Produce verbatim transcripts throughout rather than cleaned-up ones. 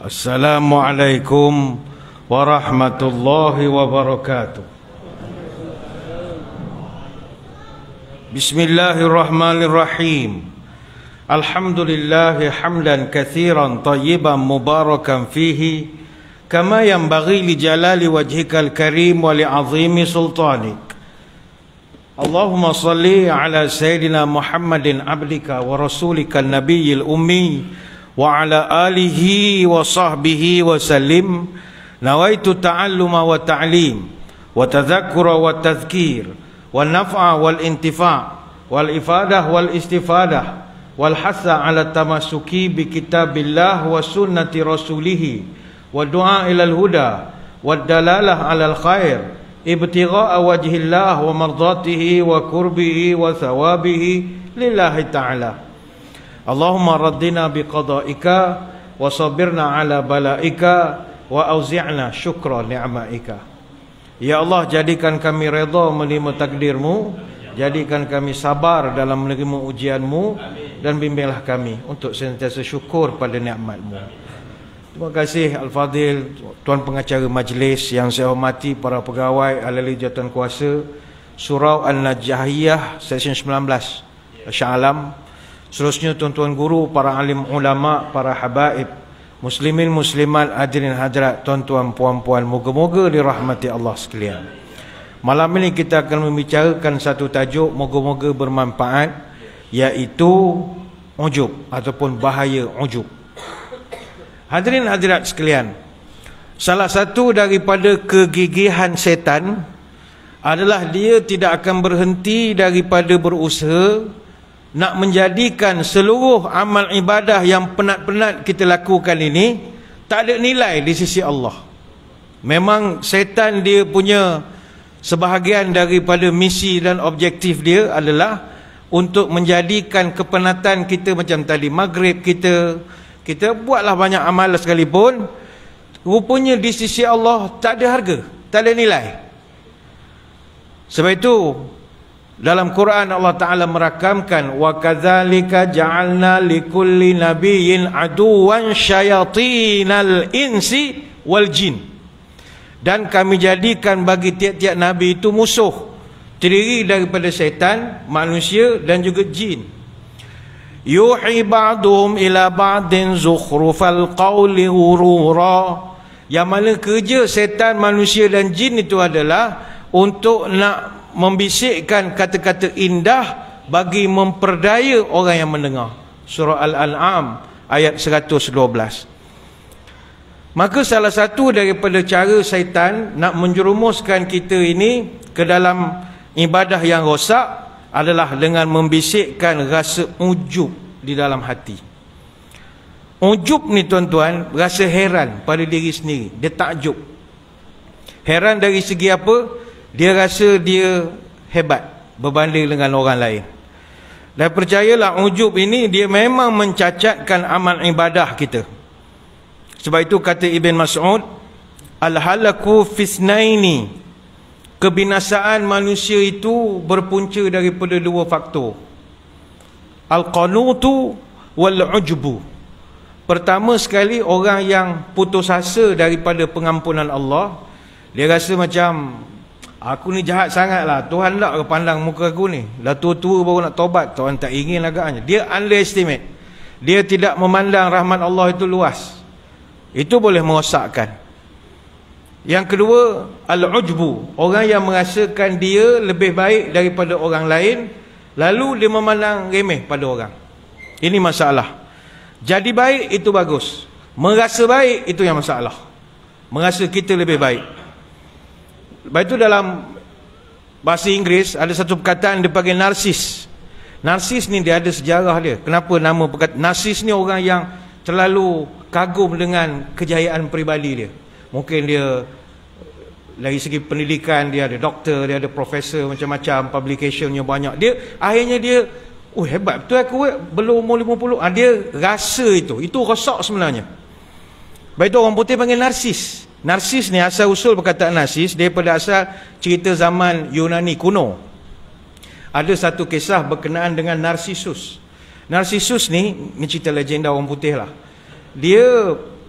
Assalamualaikum warahmatullahi wabarakatuh. Bismillahirrahmanirrahim. Alhamdulillahi hamdan katsiran tayyiban mubarakan fihi kama yanbaghi li jalali wajhikal karim wa li azimi sultanik. Allahumma salli ala sayyidina Muhammadin abdika wa rasulika nabiyil ummi wa ala alihi wa sahbihi wa sallim. Nawaitu ta'alluma wa ta'lim wa tadhakkura wa tadhkir wa naf'a wal intifa' wal ifadah wal istifadah wal hasa ala tamassuki bi kitabillah wa sunnati rasulih wa du'a ilal huda wa dalalah alal khair ibtigha'a wajhillah wa mardatihi wa qurbihi wa thawabihi lillahi ta'ala. Allahumma raddina biqada'ika wa sabirna ala bala'ika wa auzi'na syukra ni'ma'ika. Ya Allah, jadikan kami redha menerima takdirmu, jadikan kami sabar dalam menerima ujianmu, dan bimbinglah kami untuk sentiasa syukur pada nikmatmu. Terima kasih Al-Fadhil Tuan Pengacara Majlis yang saya hormati, para pegawai ahli jawatan kuasa Surau An-Najahiyah Seksyen sembilan belas Shah Alam, seterusnya tuan-tuan guru, para alim ulama, para habaib, muslimin muslimat, hadirin hadirat, tuan-tuan puan-puan, moga-moga dirahmati Allah sekalian. Malam ini kita akan membicarakan satu tajuk moga-moga bermanfaat, iaitu ujub ataupun bahaya ujub. Hadirin hadirat sekalian, salah satu daripada kegigihan setan adalah dia tidak akan berhenti daripada berusaha nak menjadikan seluruh amal ibadah yang penat-penat kita lakukan ini tak ada nilai di sisi Allah. Memang setan dia punya sebahagian daripada misi dan objektif dia adalah untuk menjadikan kepenatan kita macam tadi maghrib, kita kita buatlah banyak amal sekalipun, rupanya di sisi Allah tak ada harga, tak ada nilai. Sebab itu dalam Quran Allah Ta'ala merakamkan, wa kadzalika ja'alna likulli nabiyyin aduwan syayatinal insi wal jin. Dan kami jadikan bagi tiap-tiap nabi itu musuh, terdiri daripada syaitan, manusia dan juga jin. Yuhi ba'duhum ila ba'din zukhrufal qawli ghurura. Yang mana kerja syaitan, manusia dan jin itu adalah untuk nak membisikkan kata-kata indah bagi memperdaya orang yang mendengar. Surah Al-An'am ayat seratus dua belas. Maka salah satu daripada cara syaitan nak menjerumuskan kita ini ke dalam ibadah yang rosak adalah dengan membisikkan rasa ujub di dalam hati. Ujub ni tuan-tuan, rasa heran pada diri sendiri. Dia takjub. Heran dari segi apa? Dia rasa dia hebat berbanding dengan orang lain. Dan percayalah, ujub ini dia memang mencacatkan amal ibadah kita. Sebab itu kata Ibn Mas'ud, al-halaku fisnaini, kebinasaan manusia itu berpunca daripada dua faktor, al-qanutu wal-ujbu. Pertama sekali, orang yang putus asa daripada pengampunan Allah. Dia rasa macam, aku ni jahat sangat lah, Tuhan tak pandang muka aku ni, dah tua-tua baru nak tobat, Tuhan tak ingin agaknya. Dia underestimate, dia tidak memandang rahmat Allah itu luas. Itu boleh merosakkan. Yang kedua, al-ujbu, orang yang merasakan dia lebih baik daripada orang lain, lalu dia memandang remeh pada orang. Ini masalah. Jadi baik itu bagus, merasa baik itu yang masalah. Merasa kita lebih baik. Lepas itu dalam bahasa Inggeris ada satu perkataan dia panggil narsis. Narsis ni dia ada sejarah dia. Kenapa nama perkataan narsis ni? Orang yang terlalu kagum dengan kejayaan peribadi dia. Mungkin dia dari segi pendidikan, dia ada doktor, dia ada profesor, macam-macam, publicationnya banyak. Dia akhirnya dia, oh hebat betul aku, belum umur lima puluh. Ah, dia rasa itu, itu rosak sebenarnya. Baik, itu orang putih panggil narsis. Narsis ni asal usul perkataan narsis daripada asal cerita zaman Yunani kuno. Ada satu kisah berkenaan dengan Narcissus. Narcissus ni, ni cerita legenda orang putih lah. Dia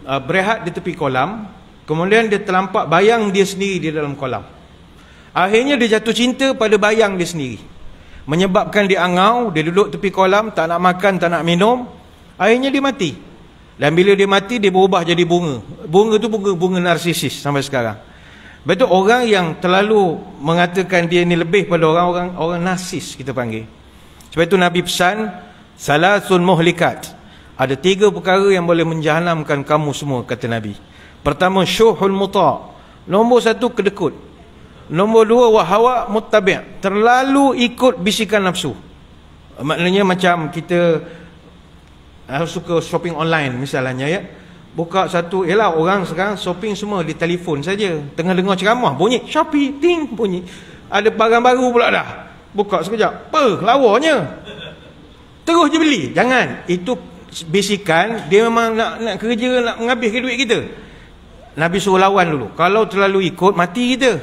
uh, berehat di tepi kolam. Kemudian dia terlampak bayang dia sendiri di dalam kolam. Akhirnya dia jatuh cinta pada bayang dia sendiri, menyebabkan dia angau. Dia duduk tepi kolam, tak nak makan, tak nak minum. Akhirnya dia mati. Dan bila dia mati, dia berubah jadi bunga. Bunga tu bunga, bunga narsisis sampai sekarang. Betul, orang yang terlalu mengatakan dia ni lebih pada orang-orang orang narsis kita panggil. Sebab itu Nabi pesan, salasun muhlikat. Ada tiga perkara yang boleh menjahanamkan kamu semua, kata Nabi. Pertama, syuhul muta'. Nombor satu, kedekut. Nombor dua, wahawa muttabi'. Terlalu ikut bisikan nafsu. Maknanya macam kita uh, suka shopping online misalnya, ya. Buka satu, yalah orang sekarang shopping semua di telefon saja. Tengah dengar ceramah, bunyi Shopee, ting, bunyi. Ada barang baru pula dah. Buka sekejap, apa lawanya? Terus je beli. Jangan. Itu bisikan, dia memang nak, nak kerja, nak menghabiskan duit kita. Nabi suruh lawan dulu. Kalau terlalu ikut, mati kita.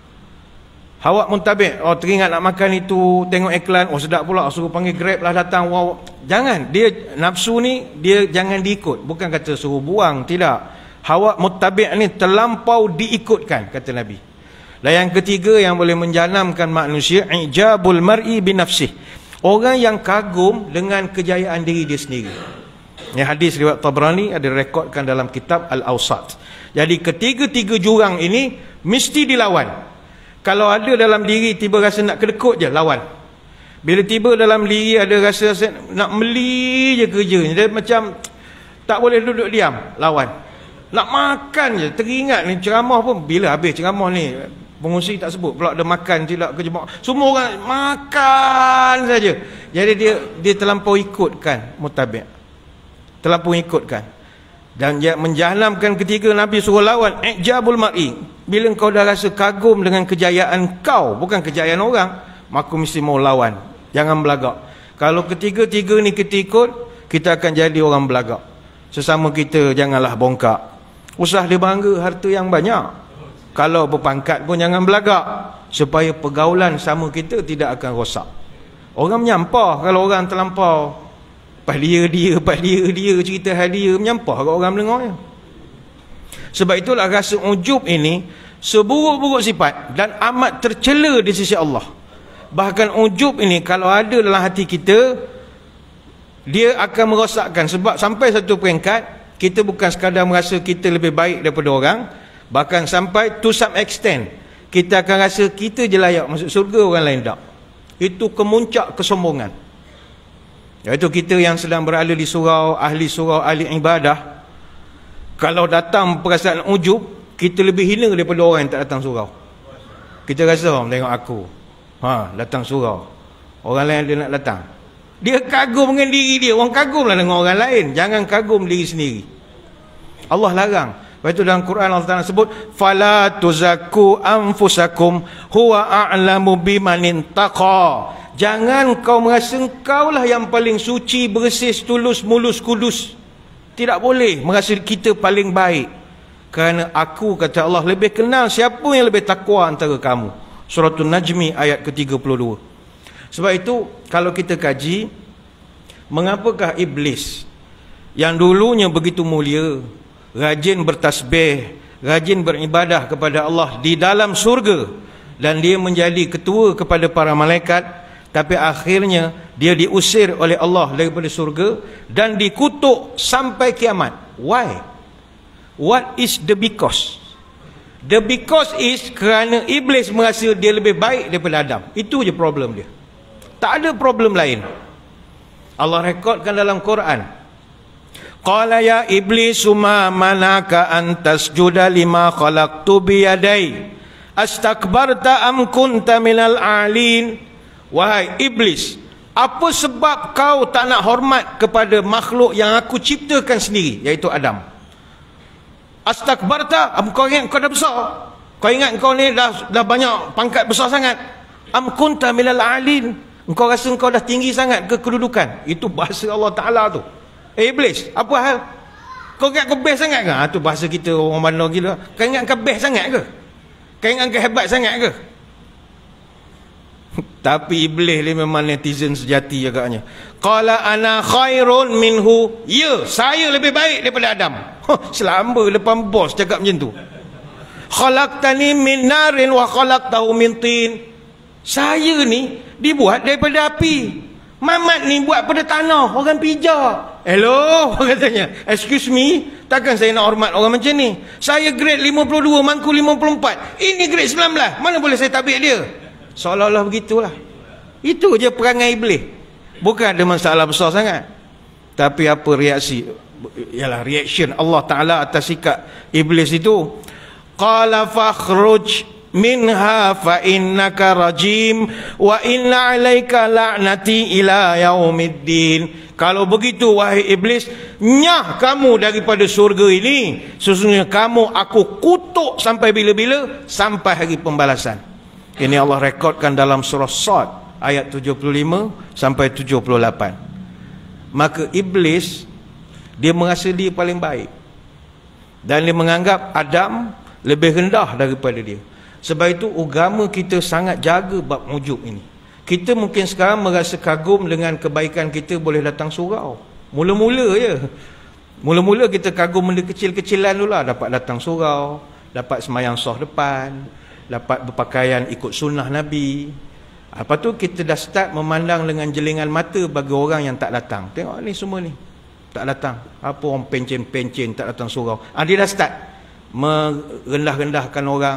Hawa muntabi', oh teringat nak makan itu, tengok iklan, oh sedap pula, suruh panggil Grab lah datang. Wow. Jangan, dia nafsu ni dia jangan diikut. Bukan kata suruh buang, tidak. Hawa muntabi' ni terlampau diikutkan, kata Nabi. Dan yang ketiga yang boleh menjanamkan manusia, ijabul mar'i binafsih. Orang yang kagum dengan kejayaan diri dia sendiri. Yang hadis riwayat Tabrani ada rekodkan dalam kitab Al-Awsat. Jadi ketiga-tiga jurang ini mesti dilawan. Kalau ada dalam diri tiba rasa nak kedekut je, lawan. Bila tiba dalam diri ada rasa, rasa nak meli je kerja, dia macam tak boleh duduk diam, lawan. Nak makan je, teringat ni ceramah pun, bila habis ceramah ni, pengurusi tak sebut pula ada makan tidak ke jemaah. Semua orang makan saja. Jadi dia dia terlampau ikutkan mutabi'. Terlampau ikutkan. Dan dia menjahanamkan ketiga Nabi suruh lawan, ijabul mar'i. Bila kau dah rasa kagum dengan kejayaan kau, bukan kejayaan orang, maka mesti mau lawan. Jangan belagak. Kalau ketiga-tiga ni kita ikut, kita akan jadi orang belagak. Sesama kita janganlah bongkak. Usah dia bangga harta yang banyak. Kalau berpangkat pun jangan belagak, supaya pergaulan sama kita tidak akan rosak. Orang menyampah kalau orang terlampau pas dia dia, pas dia dia, cerita hal dia, menyampah kat orang mendengarnya. Sebab itulah rasa ujub ini seburuk-buruk sifat dan amat tercela di sisi Allah. Bahkan ujub ini kalau ada dalam hati kita, dia akan merosakkan. Sebab sampai satu peringkat, kita bukan sekadar merasa kita lebih baik daripada orang, bahkan sampai to some extent kita akan rasa kita je layak masuk surga, orang lain tak. Itu kemuncak kesombongan. Iaitu kita yang sedang berada di surau, ahli surau, ahli ibadah, kalau datang perasaan ujub, kita lebih hina daripada orang yang tak datang surau. Kita rasa, oh, tengok aku, ha, datang surau, orang lain dia nak datang. Dia kagum dengan diri dia. Orang kagumlah dengan orang lain, jangan kagum diri sendiri. Allah larang. Lepas itu dalam Quran Allah Taala sebut, fala tuzakku anfusakum huwa a'lamu bimanin taqa. Jangan kau merasa engkaulah yang paling suci, bersih, tulus, mulus, kudus. Tidak boleh merasa kita paling baik. Kerana aku, kata Allah, lebih kenal siapa yang lebih takwa antara kamu. Suratul Najmi ayat ke tiga puluh dua. Sebab itu kalau kita kaji, mengapakah iblis yang dulunya begitu mulia, rajin bertasbih, rajin beribadah kepada Allah di dalam surga, dan dia menjadi ketua kepada para malaikat, tapi akhirnya dia diusir oleh Allah daripada surga dan dikutuk sampai kiamat. Why? What is the because? The because is kerana iblis merasa dia lebih baik daripada Adam. Itu je problem dia. Tak ada problem lain. Allah rekodkan dalam Quran, qala ya iblisu ma manaka an tasjuda lima khalaqtu biyadai astakbarta am kunta minal a'lin. Wahai iblis, apa sebab kau tak nak hormat kepada makhluk yang aku ciptakan sendiri, iaitu Adam? Astakbarta, kau ingat kau dah besar? Kau ingat kau ni dah, dah banyak pangkat besar sangat? Am kunta minal a'lin, engkau rasa engkau dah tinggi sangat ke kedudukan? Itu bahasa Allah Ta'ala tu. Eh iblis, apa hal? Kau ingat kau best sangat ke? Ha, tu bahasa kita orang mana gila. Kau ingat kau best sangat ke? Kau ingat kau hebat sangat ke? Tapi iblis dia memang netizen sejati agaknya. Qala ana khairun minhu. Ya, saya lebih baik daripada Adam. Selamba depan bos cakap macam tu. Khalaqtani min narin wa khalaqtahu min tin. Saya ni dibuat daripada api. Mamat ni buat pada tanah, orang pijak. Hello, katanya. Excuse me, takkan saya nak hormat orang macam ni? Saya grade lima puluh dua, mangku lima puluh empat. Ini grade sembilan belas. Mana boleh saya tabik dia? Seolah-olah begitulah. Itu je perangai iblis. Bukan ada masalah besar sangat. Tapi apa reaksi? Ialah reaction Allah Ta'ala atas sikap iblis itu. Qala fakhruj minha fa innaka rajim wa inna alaika la'nati ila yaumiddin. Kalau begitu wahai iblis, nyah kamu daripada surga ini. Sesungguhnya kamu aku kutuk sampai bila-bila? Sampai hari pembalasan. Ini Allah rekodkan dalam surah Sad ayat tujuh puluh lima sampai tujuh puluh lapan. Maka iblis dia merasa dia paling baik, dan dia menganggap Adam lebih rendah daripada dia. Sebab itu agama kita sangat jaga bab ujub ini. Kita mungkin sekarang merasa kagum dengan kebaikan kita boleh datang surau. Mula-mula je. Mula-mula kita kagum benda kecil-kecilan dulu lah. Dapat datang surau, dapat semayang soh depan, dapat berpakaian ikut sunnah Nabi. Lepas tu kita dah start memandang dengan jelingan mata bagi orang yang tak datang. Tengok ni semua ni tak datang. Apa orang pencen-pencen tak datang surau. Ah, dia dah start merendah-rendahkan orang.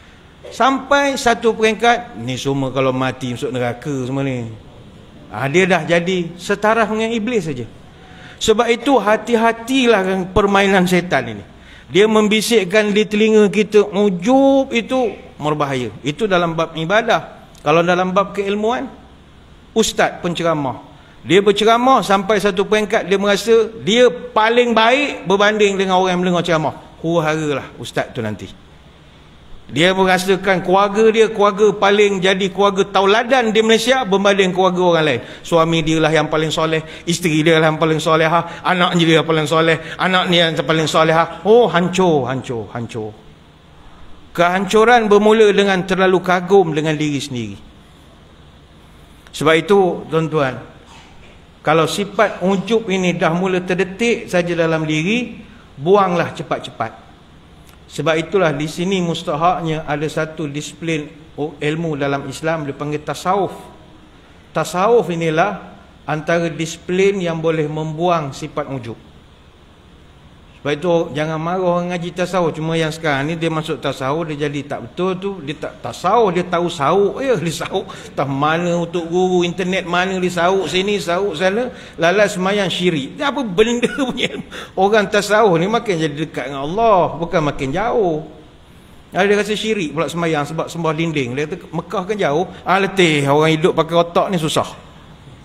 Sampai satu peringkat, ni semua kalau mati masuk neraka semua ni. Ha, dia dah jadi setara dengan iblis saja. Sebab itu hati-hatilah dengan permainan syaitan ini. Dia membisikkan di telinga kita, ujub itu berbahaya. Itu dalam bab ibadah. Kalau dalam bab keilmuan, ustaz penceramah, dia berceramah sampai satu peringkat dia merasa dia paling baik berbanding dengan orang yang mendengar ceramah. Huru-haralah ustaz tu nanti. Dia merasakan keluarga dia keluarga paling jadi keluarga tauladan di Malaysia berbanding keluarga orang lain. Suami dia lah yang paling soleh, isteri dia lah yang paling solehah, anak dia yang paling soleh, anak dia yang paling solehah. Oh, hancur, hancur, hancur. Kehancuran bermula dengan terlalu kagum dengan diri sendiri. Sebab itu, tuan-tuan, kalau sifat ujub ini dah mula terdetik saja dalam diri, buanglah cepat-cepat. Sebab itulah di sini mustahaknya ada satu disiplin ilmu dalam Islam dipanggil tasawuf. Tasawuf inilah antara disiplin yang boleh membuang sifat ujub. Sebab itu jangan marah orang ngaji tasawuf. Cuma yang sekarang ni dia masuk tasawuf, dia jadi tak betul tu. Dia tak tasawuf, dia tahu sauk ya, dia sauk tak mana untuk guru internet, mana dia sauk sini, sauk sana, lalas semayang syirik. Dia apa benda punya. Orang tasawuf ni makin jadi dekat dengan Allah, bukan makin jauh. Ada dia rasa syirik pula semayang sebab sembah dinding. Dia kata Mekah kan jauh. Ah, letih orang hidup pakai otak ni susah.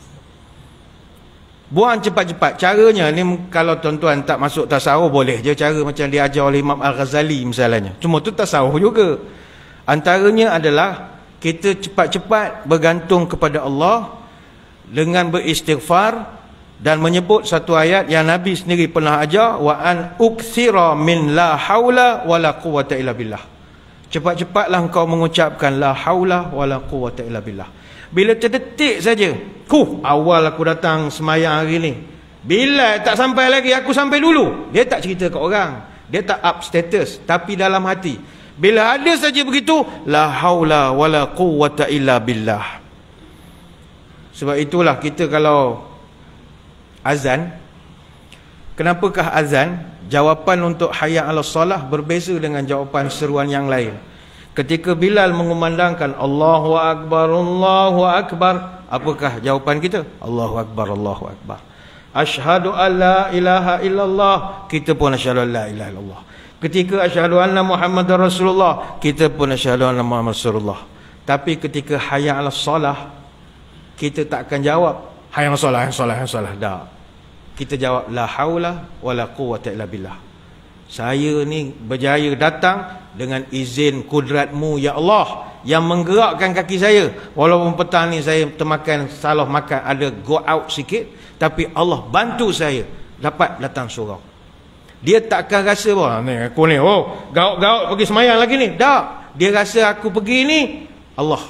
Buang cepat-cepat. Caranya ni, kalau tuan-tuan tak masuk tasawuf boleh je cara macam diajar oleh Imam Al-Ghazali misalnya. Cuma tu tasawuf juga. Antaranya adalah kita cepat-cepat bergantung kepada Allah dengan beristighfar dan menyebut satu ayat yang Nabi sendiri pernah ajar, wa an ukthira min la haula wala quwwata illa billah. Cepat-cepatlah engkau mengucapkan la haula wala quwwata illa billah. Bila terdetik saja, huh, awal aku datang semayang hari ni, bila tak sampai lagi, aku sampai dulu. Dia tak cerita kat orang, dia tak up status, tapi dalam hati bila ada saja begitu, la haula wala quwwata illa billah. Sebab itulah kita kalau azan, kenapakah azan jawapan untuk hayya 'alas salah berbeza dengan jawapan seruan yang lain? Ketika Bilal mengumandangkan Allahu Akbar, Allahu Akbar, apakah jawapan kita? Allahu Akbar, Allahu Akbar. Asyhadu an la ilaha illallah, kita pun asyhadu an la ilaha illallah. Ketika asyhadu anna Muhammadar Rasulullah, kita pun asyhadu anna Muhammad Rasulullah. Tapi ketika hayya 'alas salah, kita tak akan jawab hayya 'alas salah, hayya 'alas salah, hayya 'alas salah. Tak. Kita jawab la haula wala quwwata illa billah. Saya ni berjaya datang dengan izin kudratmu ya Allah yang menggerakkan kaki saya. Walaupun petang ni saya termakan, salah makan, ada go out sikit, tapi Allah bantu saya dapat datang surau. Dia takkan rasa bahawa ni aku ni, oh gaut-gaut pergi semayang lagi ni. Tak. Dia rasa aku pergi ni, Allah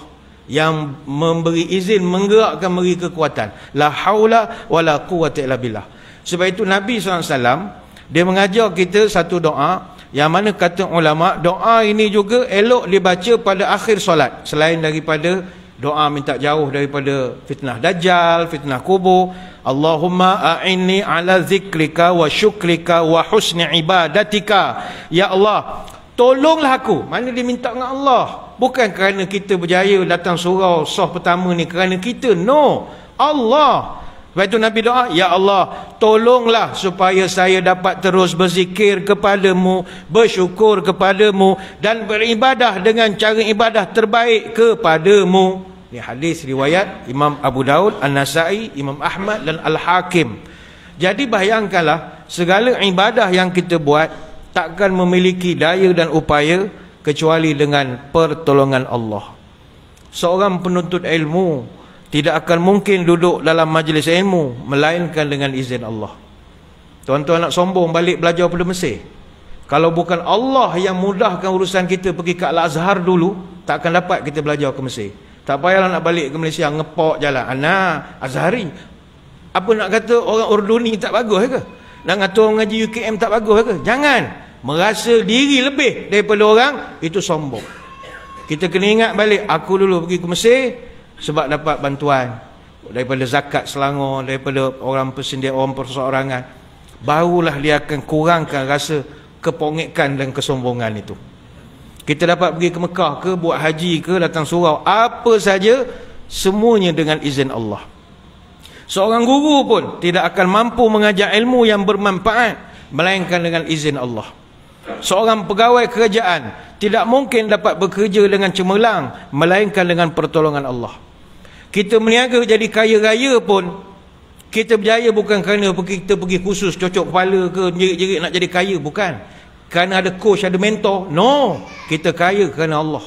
yang memberi izin menggerakkan, memberi kekuatan. La haula wala quwwata illa billah. Sebab itu Nabi sallallahu alaihi wasallam dia mengajar kita satu doa yang mana kata ulama, doa ini juga elok dibaca pada akhir solat, selain daripada doa minta jauh daripada fitnah dajjal, fitnah kubur. Allahumma a'inni ala zikrika wa syukrika wa husni ibadatika. Ya Allah, tolonglah aku. Mana dia minta dengan Allah, bukan kerana kita berjaya datang surau soh pertama ni kerana kita, no, Allah. Sebab itu Nabi doa, ya Allah, tolonglah supaya saya dapat terus berzikir kepadamu, bersyukur kepadamu, dan beribadah dengan cara ibadah terbaik kepadamu. Ini hadis riwayat Imam Abu Daud, An-Nasai, Imam Ahmad dan Al-Hakim. Jadi bayangkanlah, segala ibadah yang kita buat takkan memiliki daya dan upaya kecuali dengan pertolongan Allah. Seorang penuntut ilmu tidak akan mungkin duduk dalam majlis ilmu melainkan dengan izin Allah. Tuan-tuan nak sombong balik belajar pada Mesir, kalau bukan Allah yang mudahkan urusan kita pergi ke Al-Azhar dulu, tak akan dapat kita belajar ke Mesir. Tak payahlah nak balik ke Malaysia ngepok jalan. Ana Azhari. Apa nak kata orang Urduni tak bagus ke? Nak kata orang ngaji U K M tak bagus ke? Jangan. Merasa diri lebih daripada orang, itu sombong. Kita kena ingat balik, aku dulu pergi ke Mesir sebab dapat bantuan daripada zakat Selangor, daripada orang persendian, orang perseorangan. Barulah dia akan kurangkan rasa kepongekan dan kesombongan itu. Kita dapat pergi ke Mekah ke, buat haji ke, datang surau, apa saja, semuanya dengan izin Allah. Seorang guru pun tidak akan mampu mengajar ilmu yang bermanfaat melainkan dengan izin Allah. Seorang pegawai kerajaan tidak mungkin dapat bekerja dengan cemerlang melainkan dengan pertolongan Allah. Kita meniaga jadi kaya raya pun, kita berjaya bukan kerana kita pergi khusus cocok kepala ke, jerit-jerit nak jadi kaya, bukan. Kerana ada coach, ada mentor. No, kita kaya kerana Allah.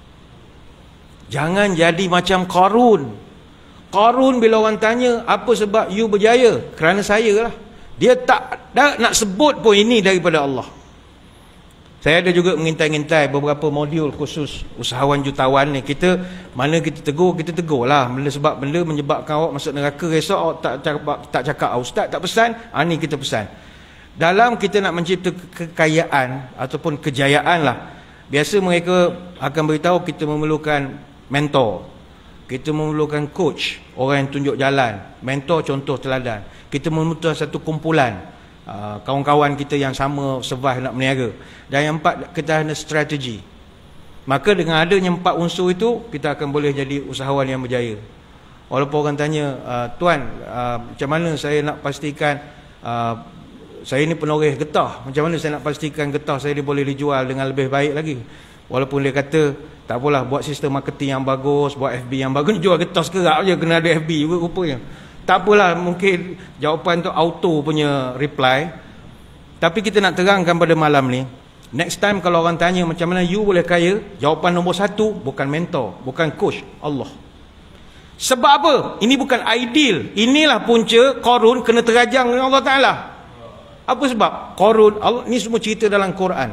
Jangan jadi macam Qarun. Qarun bila orang tanya, apa sebab you berjaya? Kerana saya lah. Dia tak dah nak sebut pun ini daripada Allah. Saya ada juga mengintai-ngintai beberapa modul khusus usahawan jutawan ni. Kita, mana kita tegur, kita tegur lah. Benda sebab benda menyebabkan awak masuk neraka, esok awak tak cakap, tak cakap ustaz tak pesan, ha, ni kita pesan. Dalam kita nak mencipta kekayaan ataupun kejayaan lah, biasa mereka akan beritahu kita memerlukan mentor, kita memerlukan coach, orang yang tunjuk jalan. Mentor contoh teladan. Kita memerlukan satu kumpulan Uh, kawan-kawan kita yang sama survive nak berniaga. Dan yang empat, kita ada strategi. Maka dengan adanya empat unsur itu, kita akan boleh jadi usahawan yang berjaya. Walaupun orang tanya, uh, tuan, uh, macam mana saya nak pastikan uh, saya ni penoreh getah, macam mana saya nak pastikan getah saya dia boleh dijual dengan lebih baik lagi? Walaupun dia kata tak apalah, buat sistem marketing yang bagus, buat F B yang bagus, jual getah sekerak je, kena ada F B juga rupanya. Tak apalah, mungkin jawapan tu auto punya reply. Tapi kita nak terangkan pada malam ni, next time kalau orang tanya macam mana you boleh kaya, jawapan nombor satu, bukan mentor, bukan coach, Allah. Sebab apa? Ini bukan ideal. Inilah punca Qarun kena terajang dengan Allah Ta'ala. Apa sebab? Qarun, Allah, ni semua cerita dalam Quran.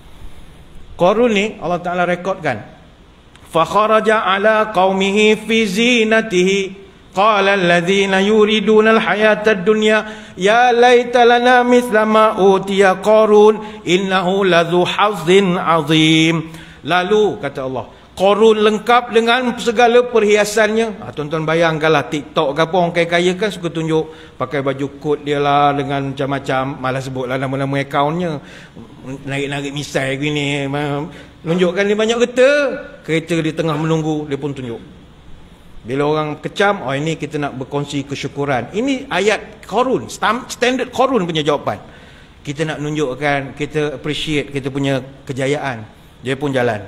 Qarun ni Allah Ta'ala rekodkan, fa kharaja ala qaumihi fi zinatihi qala alladhina yuriduna alhayata ad-dunya ya laita lana mithla ma utiya Qarun innahu ladzu hazzin azim. Lalu kata Allah, Qarun lengkap dengan segala perhiasannya. Ha, tuan-tuan bayangkanlah TikTok ke apa, orang kaya-kaya kan suka tunjuk pakai baju kot dia lah dengan macam-macam, malah sebutlah nama-nama akaunnya, narik-narik misai gini, menunjukkan dia banyak kereta, kereta di tengah menunggu dia pun tunjuk. Bila orang kecam, oh ini kita nak berkongsi kesyukuran. Ini ayat Qarun, standard Qarun punya jawapan. Kita nak menunjukkan, kita appreciate kita punya kejayaan. Dia pun jalan.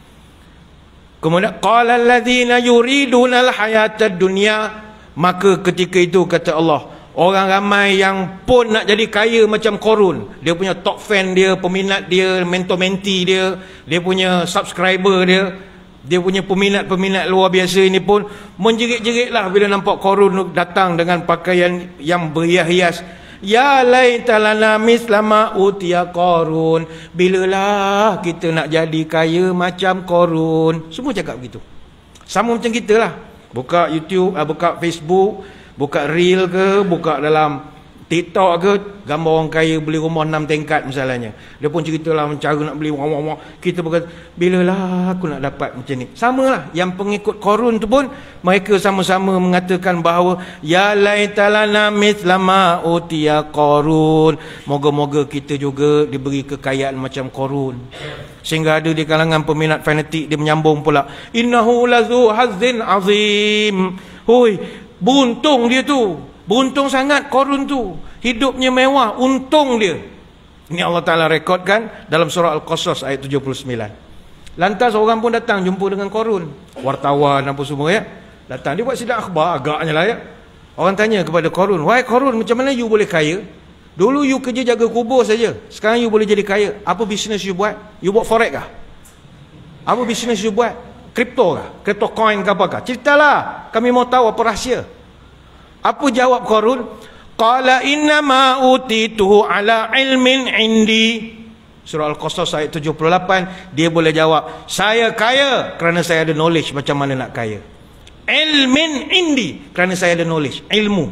Kemudian qala alladzina yuriduna alhayata ad-dunya, maka ketika itu kata Allah, orang ramai yang pun nak jadi kaya macam Qarun. Dia punya top fan dia, peminat dia, mentor-menti dia, dia punya subscriber dia, dia punya peminat-peminat luar biasa ini pun menjerit-jeritlah bila nampak Qarun datang dengan pakaian yang berhias-hias. Ya laita lana mislama utiya Qarun, bilalah kita nak jadi kaya macam Qarun. Semua cakap begitu. Sama macam kita lah. Buka YouTube, buka Facebook, buka Reel ke, buka dalam TikTok ke, gambar orang kaya beli rumah enam tingkat misalnya. Dia pun ceritalah cara nak beli rumah-rumah. Kita berkata, bilalah aku nak dapat macam ni. Sama lah, yang pengikut Qarun tu pun, mereka sama-sama mengatakan bahawa ya laitalana mithla ma utiya Qarun. Moga-moga kita juga diberi kekayaan macam Qarun. Sehingga ada di kalangan peminat fanatik, dia menyambung pula, innahu lazu hazzin azim. Hoi, buntung dia tu. Beruntung sangat Qarun tu. Hidupnya mewah, untung dia. Ini Allah Ta'ala rekodkan dalam surah Al-Qasas ayat tujuh puluh sembilan. Lantas orang pun datang jumpa dengan Qarun. Wartawan apa semua ya. Datang, dia buat sidang akhbar agaknya lah ya. Orang tanya kepada Qarun, wahai Qarun, macam mana you boleh kaya? Dulu you kerja jaga kubur saja, sekarang you boleh jadi kaya. Apa bisnes you buat? You buat forex kah? Apa bisnes you buat? Kripto kah? Kripto coin ke apakah? Ceritalah, kami mau tahu apa rahsia. Apa jawab Qarun? Qala innama utituhu ala ilmin indi. Surah Al-Qasas ayat tujuh puluh lapan, dia boleh jawab, saya kaya kerana saya ada knowledge macam mana nak kaya. Ilmin indi, kerana saya ada knowledge, ilmu.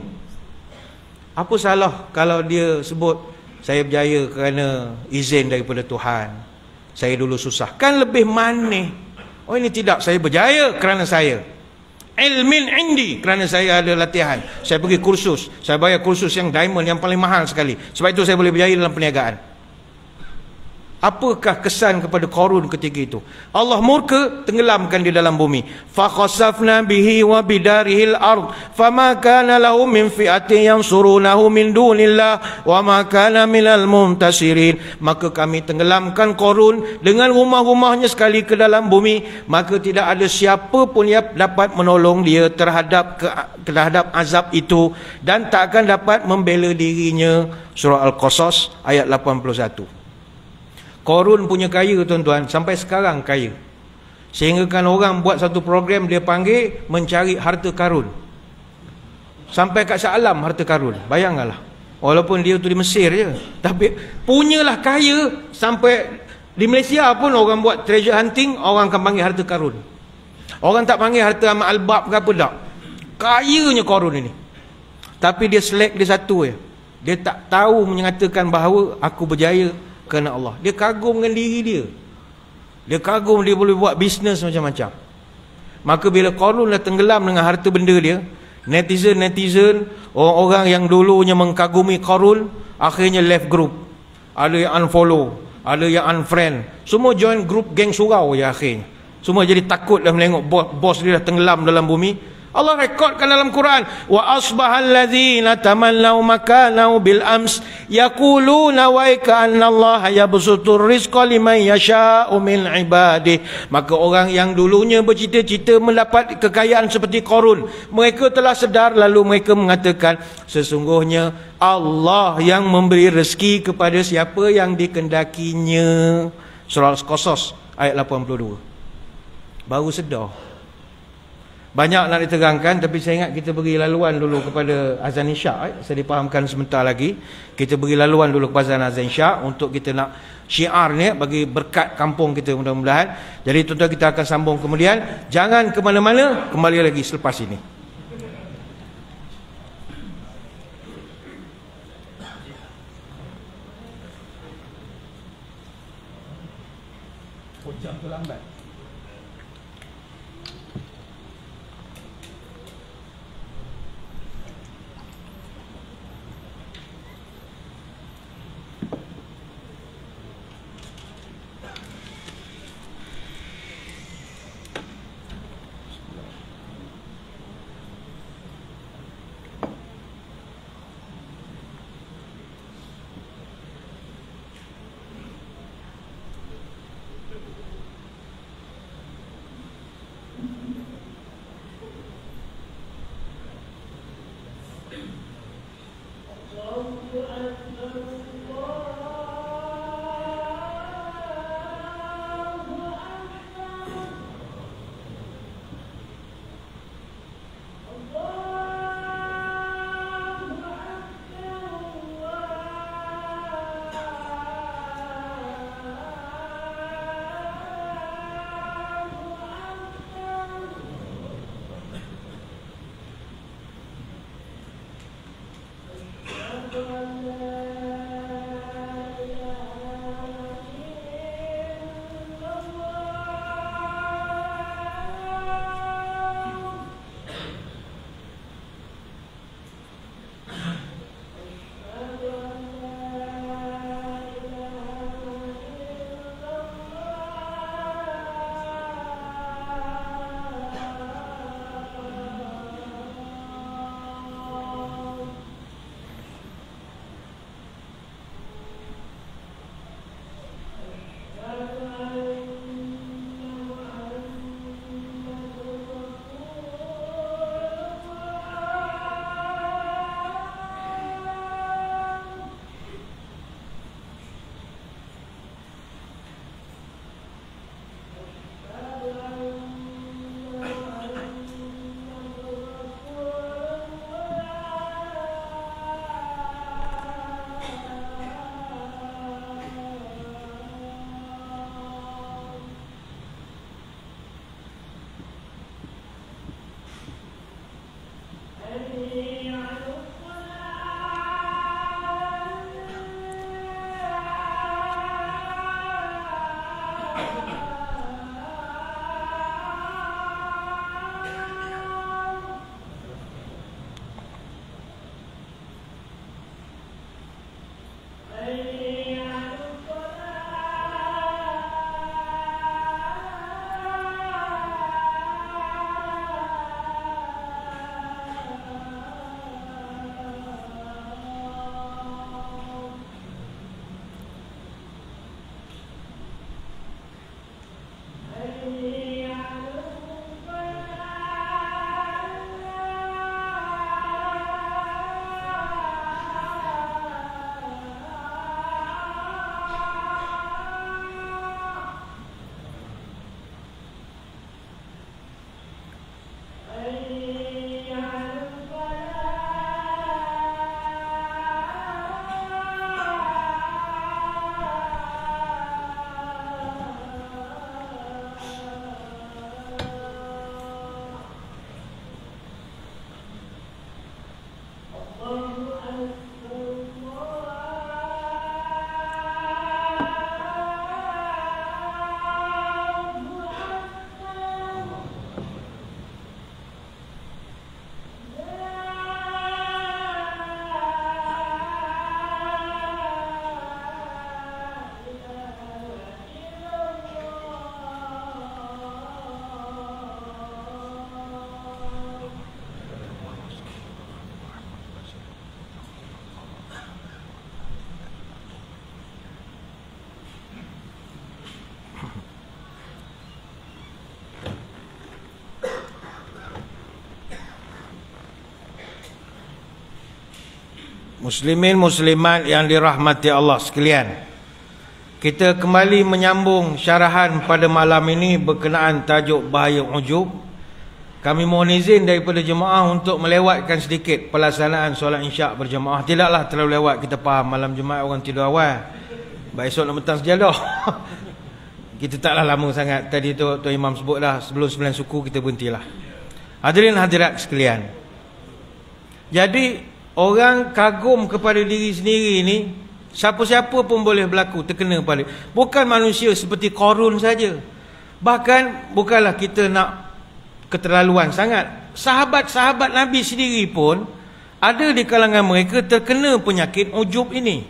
Apa salah kalau dia sebut saya berjaya kerana izin daripada Tuhan, saya dulu susah, kan lebih manis. Oh ini tidak, saya berjaya kerana saya ilmin indi, kerana saya ada latihan, saya pergi kursus, saya bayar kursus yang diamond, yang paling mahal sekali, sebab itu saya boleh berjaya dalam perniagaan. Apakah kesan kepada Qarun ketika itu? Allah murka, tenggelamkan di dalam bumi. Fa khasafna bihi wa bidarihil ard fama kana lahu min fi'atin yansurunahu min dunillah wa ma kana minal muntasirin. Maka kami tenggelamkan Qarun dengan rumah-rumahnya sekali ke dalam bumi, maka tidak ada siapa pun yang dapat menolong dia terhadap ke, terhadap azab itu, dan tak akan dapat membela dirinya. Surah Al-Qasas ayat lapan puluh satu. Qarun punya kaya tuan-tuan, sampai sekarang kaya. Sehingga kan orang buat satu program, dia panggil mencari harta karun. Sampai kat Shah Alam harta karun. Bayangkanlah. Walaupun dia tu di Mesir je, tapi punyalah kaya. Sampai di Malaysia pun orang buat treasure hunting, orang akan panggil harta karun. Orang tak panggil harta Ahmad Al-Bab ke apa tak. Kayanya Qarun ini. Tapi dia select dia satu je. Dia tak tahu menyatakan bahawa aku berjaya kerana Allah. Dia kagum dengan diri dia. Dia kagum dia boleh buat bisnes macam-macam. Maka bila Qarun dah tenggelam dengan harta benda dia, netizen-netizen, orang-orang yang dulunya mengkagumi Qarun, akhirnya left group. Ada yang unfollow, ada yang unfriend. Semua join group geng surau je akhirnya. Semua jadi takut dah menengok bos, bos dia dah tenggelam dalam bumi. Allah rekodkan dalam Quran, wa asbahal ladzina tamannaw makanahu bil ams yaquluna wa kana Allah yabsutur rizqa liman yasha'u min ibadih. Maka orang yang dulunya bercita-cita mendapat kekayaan seperti Qarun, mereka telah sedar lalu mereka mengatakan, sesungguhnya Allah yang memberi rezeki kepada siapa yang dikendakinya. Surah Al-Qasas ayat lapan puluh dua. Baru sedar. Banyak nak diterangkan, tapi saya ingat kita beri laluan dulu kepada azan isyak. Eh? Saya dipahamkan sebentar lagi. Kita beri laluan dulu kepada azan isyak untuk kita nak syiar ni, bagi berkat kampung kita mudah-mudahan. Jadi tuan-tuan, kita akan sambung kemudian. Jangan ke mana-mana, kembali lagi selepas ini. Oh, jam terlambat. Muslimin muslimat yang dirahmati Allah sekalian, kita kembali menyambung syarahan pada malam ini berkenaan tajuk bahaya ujub. Kami mohon izin daripada jemaah untuk melewatkan sedikit pelaksanaan solat isyak berjemaah. Tidaklah terlalu lewat, kita faham malam Jumaat orang tidur awal, baik esok nak petang sejadah. Kita taklah lama sangat. Tadi tu Tuan Imam sebut dah, sebelum sembilan suku kita berhentilah. Hadirin hadirat sekalian, jadi orang kagum kepada diri sendiri ni, siapa-siapa pun boleh berlaku terkena pada. Bukan manusia seperti Qarun saja. Bahkan bukanlah kita nak keterlaluan sangat. Sahabat-sahabat Nabi sendiri pun ada di kalangan mereka terkena penyakit ujub ini.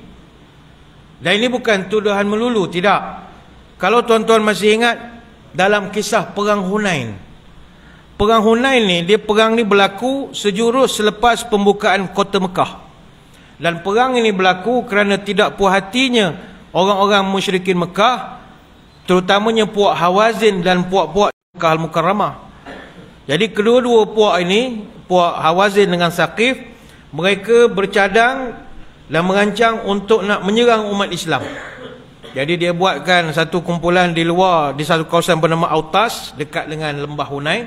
Dan ini bukan tuduhan melulu, tidak. Kalau tuan-tuan masih ingat dalam kisah perang Hunain. Perang Hunain ni, dia perang ni berlaku sejurus selepas pembukaan kota Mekah. Dan perang ini berlaku kerana tidak puas hatinya orang-orang musyrikin Mekah, terutamanya puak Hawazin dan puak-puak Mekah Al-Mukarramah. Jadi kedua-dua puak ini, puak Hawazin dengan Saqif, mereka bercadang dan merancang untuk nak menyerang umat Islam. Jadi dia buatkan satu kumpulan di luar, di satu kawasan bernama Autas, dekat dengan lembah Hunain.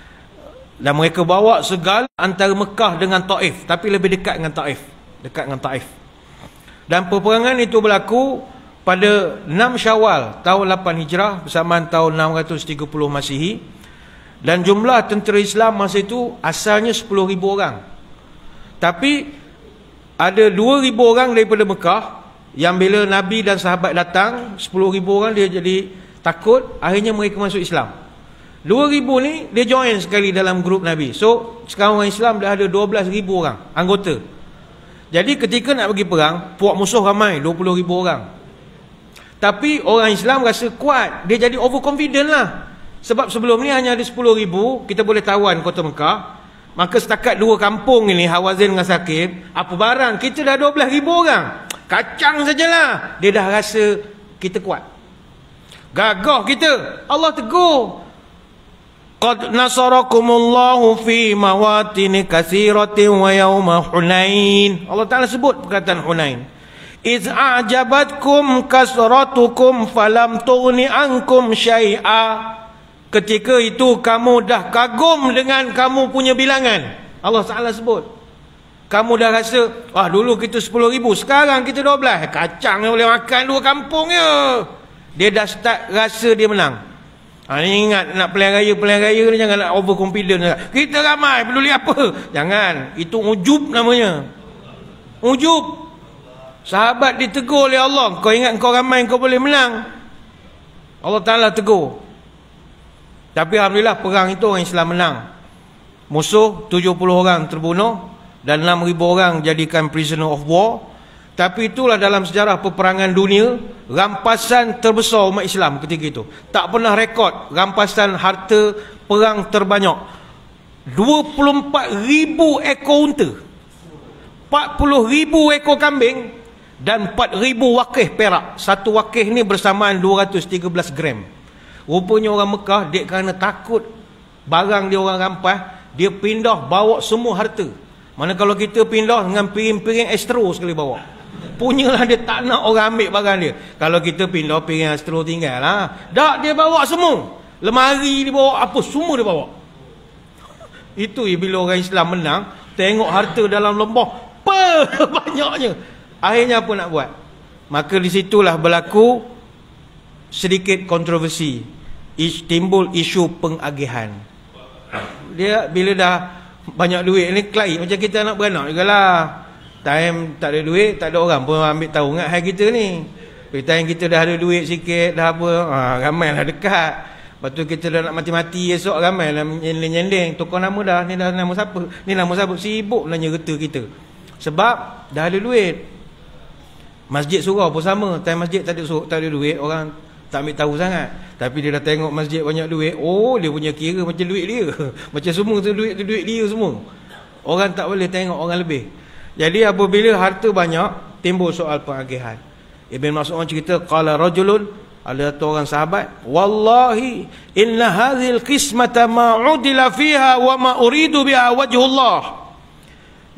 Dan mereka bawa segala antara Mekah dengan Taif, tapi lebih dekat dengan Taif, dekat dengan Taif. Dan peperangan itu berlaku pada enam Syawal tahun lapan Hijrah bersamaan tahun enam ratus tiga puluh Masihi. Dan jumlah tentera Islam masa itu asalnya sepuluh ribu orang. Tapi ada dua ribu orang daripada Mekah yang bila Nabi dan sahabat datang, sepuluh ribu orang dia jadi takut, akhirnya mereka masuk Islam. dua ribu ni dia join sekali dalam grup Nabi. So sekarang orang Islam dah ada dua belas ribu orang anggota. Jadi ketika nak pergi perang, puak musuh ramai dua puluh ribu orang. Tapi orang Islam rasa kuat, dia jadi overconfident lah. Sebab sebelum ni hanya ada sepuluh ribu, kita boleh tawan kota Mekah. Maka setakat dua kampung ini, Hawazin dengan Saqif, apa barang, kita dah dua belas ribu orang, kacang sajalah. Dia dah rasa kita kuat, gagah kita. Allah tegur, qad nasarakumullahu fi mawatin katsiratin wa yauma Hunain. Allah Ta'ala sebut perkataan Hunain, iz a'jabatkum kasratukum falam tughni ankum syai'a. Ketika itu kamu dah kagum dengan kamu punya bilangan. Allah Ta'ala sebut, kamu dah rasa, ah dulu kita sepuluh ribu, sekarang kita dua belas. Kacang yang boleh makan dua kampung je. Dia dah start rasa dia menang. Ha, ni ingat nak pilihan raya, pilihan raya ni jangan nak overconfident. Kita ramai, peduli apa? Jangan. Itu ujub namanya. Ujub. Sahabat ditegur oleh Allah, kau ingat kau ramai kau boleh menang. Allah Ta'ala tegur. Tapi alhamdulillah perang itu orang Islam menang. Musuh tujuh puluh orang terbunuh dan enam ribu orang jadikan prisoner of war. Tapi itulah dalam sejarah peperangan dunia rampasan terbesar umat Islam ketika itu. Tak pernah rekod rampasan harta perang terbanyak. dua puluh empat ribu ekor unta, empat puluh ribu ekor kambing dan empat ribu wakih perak. Satu wakih ni bersamaan dua ratus tiga belas gram. Rupanya orang Mekah, dia kerana takut barang dia orang rampas, dia pindah bawa semua harta. Mana kalau kita pindah dengan piring-piring Astro sekali bawa, punyalah dia tak nak orang ambil barang dia. Kalau kita pindah piring Astro tinggal lah. Tak, dia bawa semua. Lemari dia bawa, apa semua dia bawa. Itu bila orang Islam menang, tengok harta dalam lembah, apa banyaknya. Akhirnya apa nak buat? Maka disitulah berlaku sedikit kontroversi. Ish, timbul isu pengagihan. Dia bila dah banyak duit ni, klien macam kita anak beranak jugalah. Time tak ada duit, tak ada orang pun ambil tahu ingat hai kita ni. Bila time kita dah ada duit sikit, dah apa, ha, ramai lah dekat. Lepas tu kita dah nak mati-mati esok, ramai lah nyending-nyending. Tukar nama dah, ni dah nama siapa? Ni nama siapa? Sibuk nanya reta kita. Sebab dah ada duit. Masjid surau pun sama. Time masjid tak ada, tak ada duit, orang tak ambil tahu sangat. Tapi dia dah tengok masjid banyak duit, oh dia punya kira macam duit dia. Macam semua tu duit tu duit dia semua. Orang tak boleh tengok orang lebih. Jadi apabila harta banyak, timbul soal pengagihan. Ibn Mas'ud cerita, qala rajulun, ada satu orang sahabat, wallahi inna hadhil qismata ma udila fiha wa ma uridu biha wajhullah.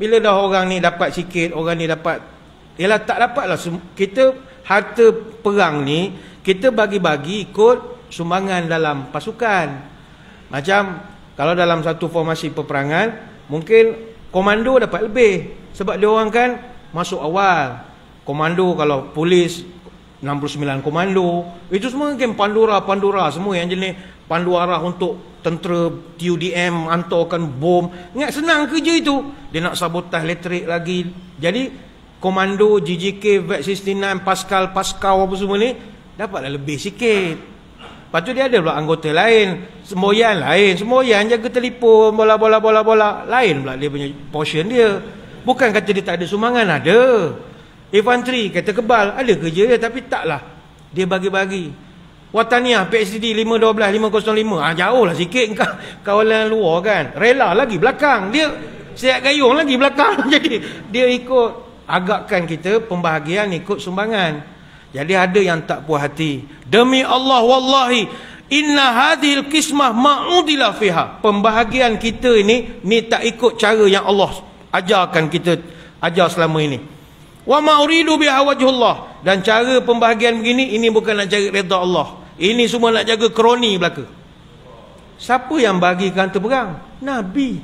Bila dah orang ni dapat sikit, orang ni dapat, ialah tak dapat lah. Kita harta perang ni kita bagi-bagi ikut sumbangan dalam pasukan. Macam kalau dalam satu formasi peperangan, mungkin komando dapat lebih sebab dia orang kan masuk awal. Komando kalau polis enam puluh sembilan komando, itu semua mungkin pandura-pandura semua yang jenis pandu arah untuk tentera T U D M hantarkan bom. Ingat senang kerja itu. Dia nak sabotaj elektrik lagi. Jadi komando G J K, V E T enam puluh sembilan, Pascal, Pascal apa semua ni dapatlah lebih sikit. Lepas tu dia ada pula anggota lain, semboyan lain, semboyan jaga telefon, bola-bola bola-bola lain pula dia punya portion dia. Bukan kata dia tak ada sumbangan, ada. Infanteri kata kebal, ada kerja dia, tapi taklah dia bagi-bagi. Wataniah P S D lima dua belas lima kosong lima, ah jauh lah sikit kau kawalan luar kan. Rela lagi belakang, dia siap gayung lagi belakang. Jadi dia ikut agakkan kita pembahagian ikut sumbangan. Jadi ada yang tak puas hati. Demi Allah wallahi inna hadhil qismah ma'udila fiha. Pembahagian kita ini ni tak ikut cara yang Allah ajarkan kita ajar selama ini. Wa ma uridu biha wajhullah, dan cara pembahagian begini ini bukan nak cari redha Allah. Ini semua nak jaga kroni belaka. Siapa yang bagikan harta perang? Nabi.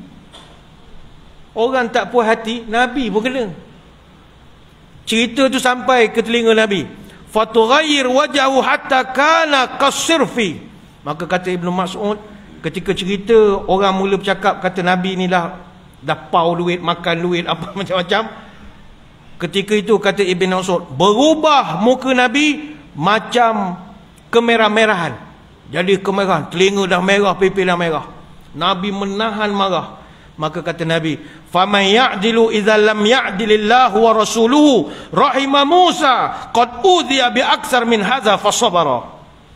Orang tak puas hati, Nabi pun kena. Cerita tu sampai ke telinga Nabi. Fatughayyir wajahu hatta kana kasirfi. Maka kata Ibnu Mas'ud, ketika cerita orang mula bercakap kata Nabi ni dah dah pau duit, makan duit apa macam-macam. Ketika itu kata Ibnu Mas'ud, berubah muka Nabi macam kemerah-merahan. Jadi kemerahan, telinga dah merah, pipi dah merah. Nabi menahan marah. Maka kata Nabi, faman ya'dilu idza lam ya'dilillahu wa rasuluhu rahima Musa qad udhiya bi aksar min hadza fasabara.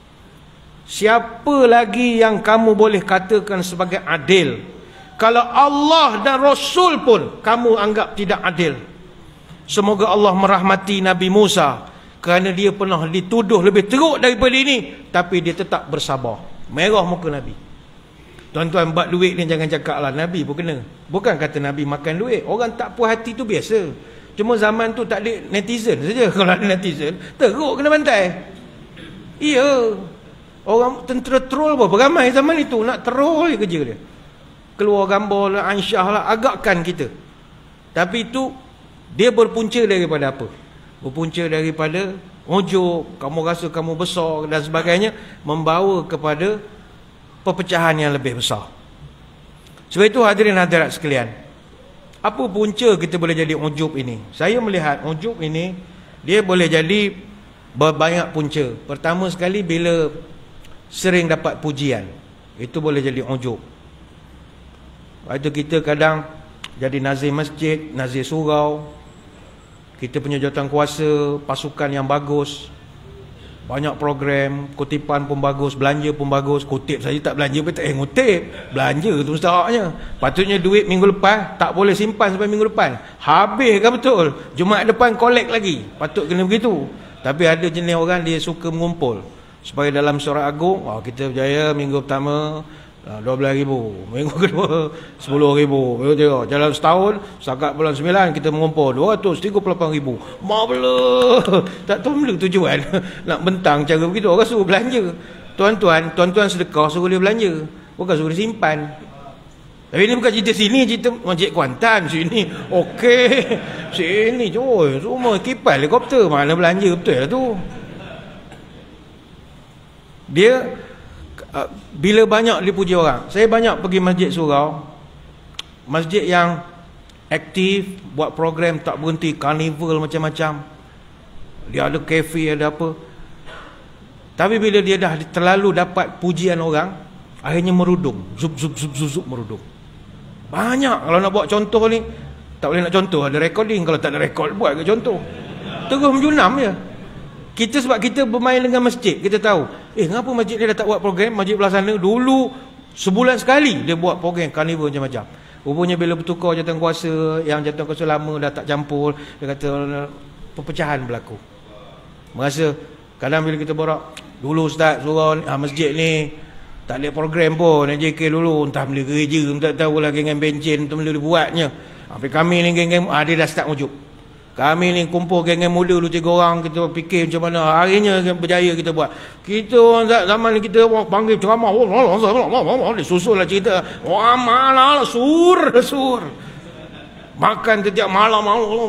Siapa lagi yang kamu boleh katakan sebagai adil kalau Allah dan Rasul pun kamu anggap tidak adil? Semoga Allah merahmati Nabi Musa kerana dia pernah dituduh lebih teruk daripada ini, tapi dia tetap bersabar. Merah muka Nabi. Tuan-tuan, buat duit ni jangan cakap lah Nabi pun kena. Bukan kata Nabi makan duit. Orang tak puas hati tu biasa. Cuma zaman tu tak ada netizen saja. Kalau ada netizen, teruk kena bantai. Iya. Orang tentera troll pun beramai zaman itu. Nak troll je kerja dia. Keluar gambar lah, Aisyah lah, agakkan kita. Tapi itu dia berpunca daripada apa? Berpunca daripada ujub, kamu rasa kamu besar dan sebagainya, membawa kepada perpecahan yang lebih besar. Sebab itu hadirin hadirat sekalian, apa punca kita boleh jadi ujub ini? Saya melihat ujub ini dia boleh jadi berbanyak punca. Pertama sekali, bila sering dapat pujian, itu boleh jadi ujub. Waktu kita kadang jadi nazir masjid, nazir surau, kita punya jawatan kuasa, pasukan yang bagus, banyak program, kutipan pun bagus, belanja pun bagus. Kutip saja tak belanja pun tak eh ngutip. Belanja tu mustahaknya. Patutnya duit minggu lepas tak boleh simpan sampai minggu depan. Habis kan betul? Jumaat depan collect lagi. Patut kena begitu. Tapi ada jenis orang dia suka mengumpul. Supaya dalam surat agung, oh, kita berjaya minggu pertama dua belas ribu, minggu kedua sepuluh ribu, minggu ketiga jalan setahun, setakat bulan sembilan kita mengumpul dua ratus tiga puluh lapan ribu. Marvelous. Tak tahu mana tujuan nak bentang cara begitu. Orang suruh belanja. Tuan-tuan, tuan-tuan sedekah suruh dia belanja, bukan suruh dia simpan. Tapi ini bukan cerita sini, cerita Masjid Kuantan sini. Okey, sini joy semua kipas helikopter, mana belanja betul lah tu. Dia Uh, bila banyak dipuji orang. Saya banyak pergi masjid surau, masjid yang aktif, buat program tak berhenti, karnival macam-macam, dia ada kafe, ada apa. Tapi bila dia dah terlalu dapat pujian orang, akhirnya merudum, zup zup zup zup, zup merudum. Banyak. Kalau nak buat contoh ni tak boleh nak contoh, ada recording. Kalau tak ada record, buat ke contoh? Terus menjunam je. Kita sebab kita bermain dengan masjid, kita tahu, eh kenapa masjid dia dah tak buat program? Masjid belah sana dulu sebulan sekali dia buat program karnival macam-macam. Rupanya bila bertukar jawatan kuasa, yang jawatan kuasa lama dah tak campur, dia kata perpecahan berlaku. Merasa kadang bila kita borak, dulu Ustaz surau ah, masjid ni tak ada program pun, N J K dulu entah beli gereja, tak tahu lagi dengan bencin tu boleh buatnya. Tapi kami ni geng-geng, ah, dia dah start ujub. Kami ni kumpul geng-geng muda dulu tiga orang, kita fikir macam mana harinya berjaya kita buat. Kita orang zaman ni kita orang panggil ceramah, dia susul lah cerita, wah malah sur sur makan setiap malam.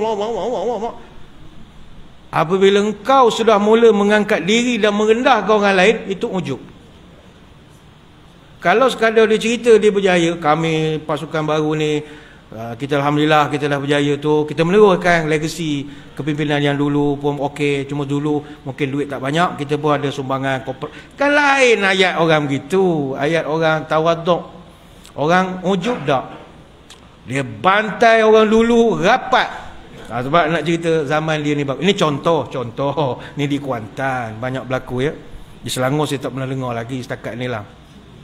Apabila engkau sudah mula mengangkat diri dan merendahkan orang lain, itu ujub. Kalau sekadar dia cerita dia berjaya, kami pasukan baru ni, kita Alhamdulillah kita dah berjaya tu, kita meneruskan legasi kepimpinan yang dulu pun okey, cuma dulu mungkin duit tak banyak, kita pun ada sumbangan corporate. Kan lain ayat orang begitu, ayat orang tawaduk, orang ujub tak, dia bantai orang dulu rapat. Ha, sebab nak cerita zaman dia ni, ini contoh contoh ni di Kuantan banyak berlaku ya, di Selangor saya tak pernah dengar lagi setakat ni lah.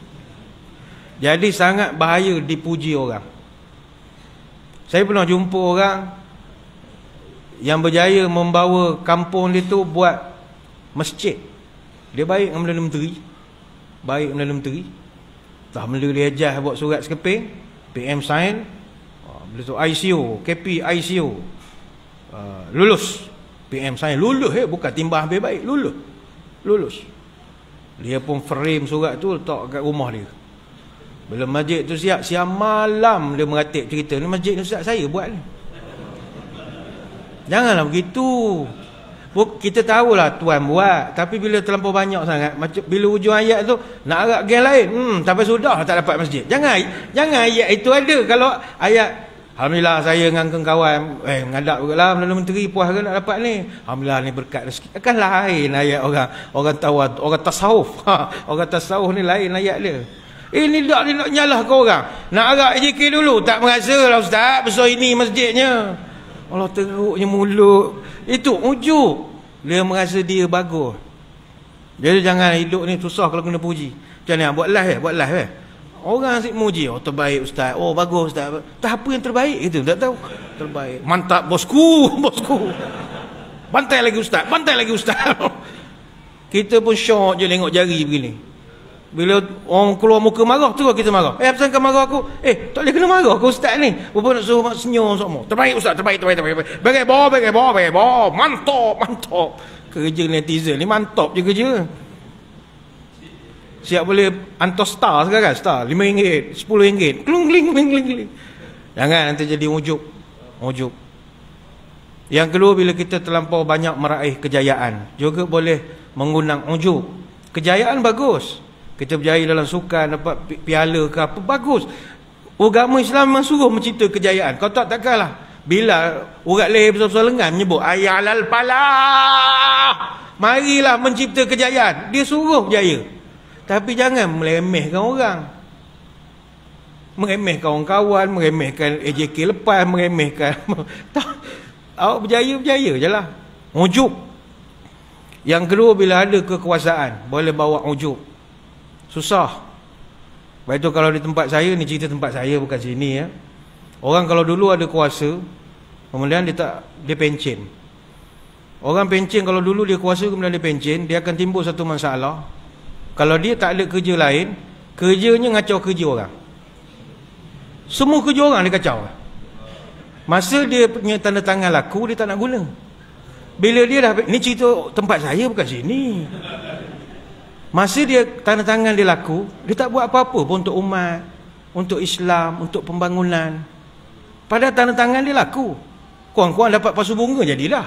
Jadi sangat bahaya dipuji orang. Saya pernah jumpa orang yang berjaya membawa kampung dia tu buat masjid. Dia baik dengan Perdana Menteri, baik dengan Perdana Menteri. Dah mula dia ajah buat surat sekeping, P M sign, bila tu I C O, K P I C O, uh, lulus. P M sign, lulus eh, bukan timbah habis baik, lulus. Lulus. Dia pun frame surat tu letak kat rumah dia. Bila masjid tu siap, siang malam dia meratip cerita, ni masjid ni ustaz saya buat ni. Janganlah begitu. Kita tahulah tuan buat, tapi bila terlampau banyak sangat, macam bila hujung ayat tu nak harap geng lain, hmm sampai sudah tak dapat masjid. Jangan jangan ayat itu ada. Kalau ayat alhamdulillah saya dengan kawan eh mengadap jugalah Perdana Menteri puas ke nak dapat ni. Alhamdulillah ni berkat rezeki. Akan lain ayat orang orang tawad, orang tasawuf. Ha, orang tasawuf ni lain ayat dia. Ini tak dia nak nyalahkan orang. Nak harap J K dulu tak merasa lah ustaz besar ini masjidnya. Allah teruknya mulut. Itu ujub. Dia merasa dia bagus. Jadi jangan hidup ni susah kalau kena puji. Macam ni buat live eh, buat live eh. Orang asyik muji, oh terbaik ustaz. Oh bagus ustaz. Tak apa yang terbaik itu, tak tahu. Terbaik. Mantap bosku, bosku. Bantai lagi ustaz, bantai lagi ustaz. Kita pun syok je tengok jari begini. Bila orang keluar muka marah, terus kita marah. Eh, apa kau marah aku? Eh, tak boleh kena marah aku ustaz ni. Rupa nak suruh senyum semua. Terbaik ustaz, terbaik, terbaik, terbaik. Bagai bawah, bagai bawah, bagai bawah. Mantap, mantap. Kerja netizen ni mantap je kerja. Siap boleh hantar star sekarang, star lima ringgit, sepuluh ringgit. Klung, kling, kling, kling, kling. Jangan nanti jadi ujub. Ujub. Yang kedua, bila kita terlampau banyak meraih kejayaan, juga boleh mengundang ujub. Kejayaan bagus. Kita berjaya dalam sukan, dapat piala ke apa, bagus. Agama Islam memang suruh mencipta kejayaan. Kau tak takkanlah bila urat leher besar-besar lengan menyebut ayalal falah, marilah mencipta kejayaan. Dia suruh berjaya. Tapi jangan meremehkan orang, meremehkan orang kawan, meremehkan A J K lepas, meremehkan. Awak berjaya-berjaya je lah. Ujub. Yang kedua, bila ada kekuasaan boleh bawa ujub. Susah. Baik tu kalau di tempat saya, ni cerita tempat saya bukan sini ya. Orang kalau dulu ada kuasa, kemudian dia tak, dia pencen. Orang pencen kalau dulu dia kuasa kemudian dia pencen, dia akan timbul satu masalah. Kalau dia tak ada kerja lain, kerjanya ngacau kerja orang. Semua kerja orang dia kacau. Masa dia punya tanda tangan laku, dia tak nak guna. Bila dia dah, ni cerita tempat saya bukan sini. Masa dia tanda tangan dia laku, dia tak buat apa-apa pun untuk umat, untuk Islam, untuk pembangunan. Pada tanda tangan dia laku, kurang-kurang dapat pasu bunga jadilah.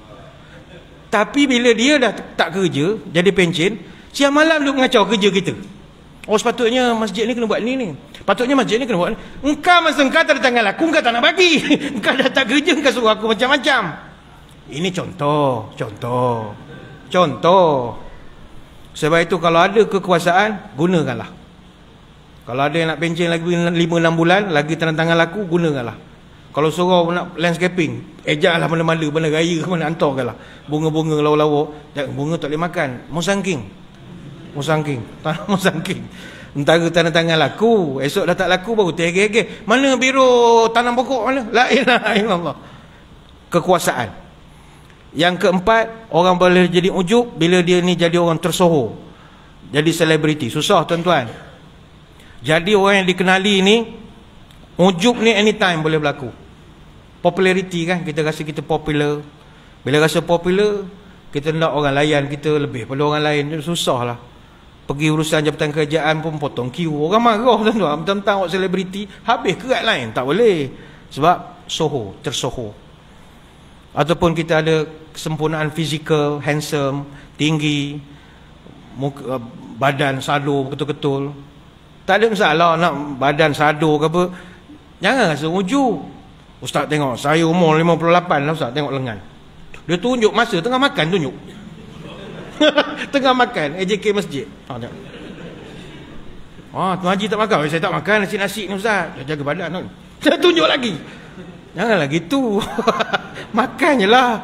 Tapi bila dia dah tak kerja, jadi pencen, siang malam duk mengacau kerja kita. Oh sepatutnya masjid ni kena buat ni ni. Patutnya masjid ni kena buat ni. Engkau masa engkau tanda tangan laku, engkau tak nak bagi. Engkau dah tak kerja, engkau suruh aku macam-macam. Ini contoh, contoh, contoh. Sebab itu kalau ada kekuasaan, gunakanlah. Kalau ada yang nak pencen lagi lima enam bulan, lagi tanda tangan laku, gunakanlah. Kalau suruh nak landscaping, ejaklah mana-mana, mana raya, mana hantarkanlah. Bunga-bunga lawa-lawa. Bunga tak boleh makan. Musangking. Musangking. Tanah musangking. Entara tanda tangan laku, esok dah tak laku, baru tergege. Mana biro tanam pokok mana? La ilaha illallah. Kekuasaan. Yang keempat, orang boleh jadi ujub bila dia ni jadi orang tersohor, jadi selebriti. Susah tuan-tuan. Jadi orang yang dikenali ni, ujub ni anytime boleh berlaku. Popularity kan, kita rasa kita popular. Bila rasa popular, kita nak orang layan kita lebih pada orang lain. Susah lah. Pergi urusan jabatan kerajaan pun potong queue. Orang marah tuan-tuan. Tentang awak selebriti, habis kerat lain. Tak boleh. Sebab soho, tersoho. Ataupun kita ada kesempurnaan fizikal, handsome, tinggi, muka, badan sado betul-betul. Tak ada masalah nak badan sado ke apa. Jangan rasa ujuk. Ustaz tengok, saya umur lima puluh lapan lah Ustaz, tengok lengan. Dia tunjuk masa tengah makan, tunjuk. Tengah makan A J K masjid. Ha, tengok. Ah, Tuan Haji tak makan. Saya tak makan nasi-nasi ni Ustaz. Dia jaga badan kan. Saya tunjuk lagi. Janganlah gitu. Makan je lah.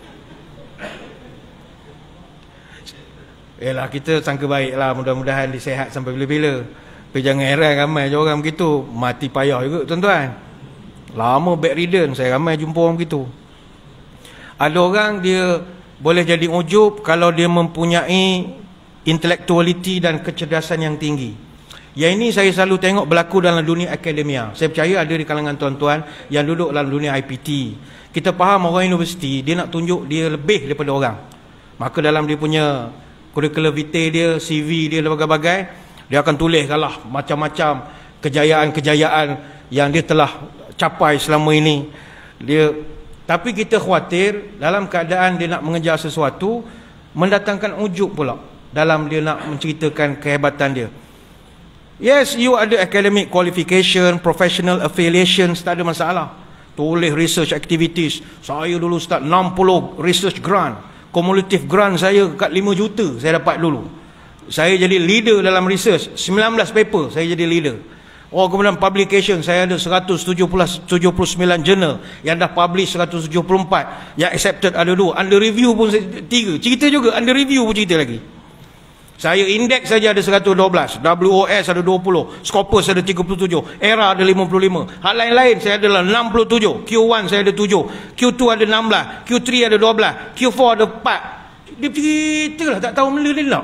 Yalah, kita sangka baik lah. Mudah-mudahan disihat sampai bila-bila. Tapi jangan heran ramai je orang begitu. Mati payah juga tuan-tuan. Lama bedridden. Saya ramai jumpa orang begitu. Ada orang dia boleh jadi ujub kalau dia mempunyai intellectuality dan kecerdasan yang tinggi. Yang ini saya selalu tengok berlaku dalam dunia akademia. Saya percaya ada di kalangan tuan-tuan yang duduk dalam dunia I P T. Kita faham orang universiti, dia nak tunjuk dia lebih daripada orang. Maka dalam dia punya curriculum vitae dia, C V dia dan bagai-bagai, dia akan tuliskanlah macam-macam kejayaan-kejayaan yang dia telah capai selama ini. Dia, tapi kita khawatir dalam keadaan dia nak mengejar sesuatu, mendatangkan ujub pula dalam dia nak menceritakan kehebatan dia. Yes, you ada academic qualification, professional affiliations, tak ada masalah. Tulis research activities. Saya dulu start enam puluh research grant. Cumulative grant saya kat lima juta saya dapat dulu. Saya jadi leader dalam research. sembilan belas paper saya jadi leader. Oh, kemudian publication saya ada seratus tujuh puluh sembilan journal yang dah publish seratus tujuh puluh empat, yang accepted ada dua, under review pun tiga. Cerita juga under review pun cerita lagi. Saya indeks saja ada seratus dua belas, W O S ada dua puluh, Scopus ada tiga puluh tujuh, Era ada lima puluh lima. Hal lain-lain saya adalah enam puluh tujuh, Q satu saya ada tujuh, Q dua ada enam belas, Q tiga ada dua belas, Q empat ada empat. Dia cerita lah, tak tahu benda dia nak.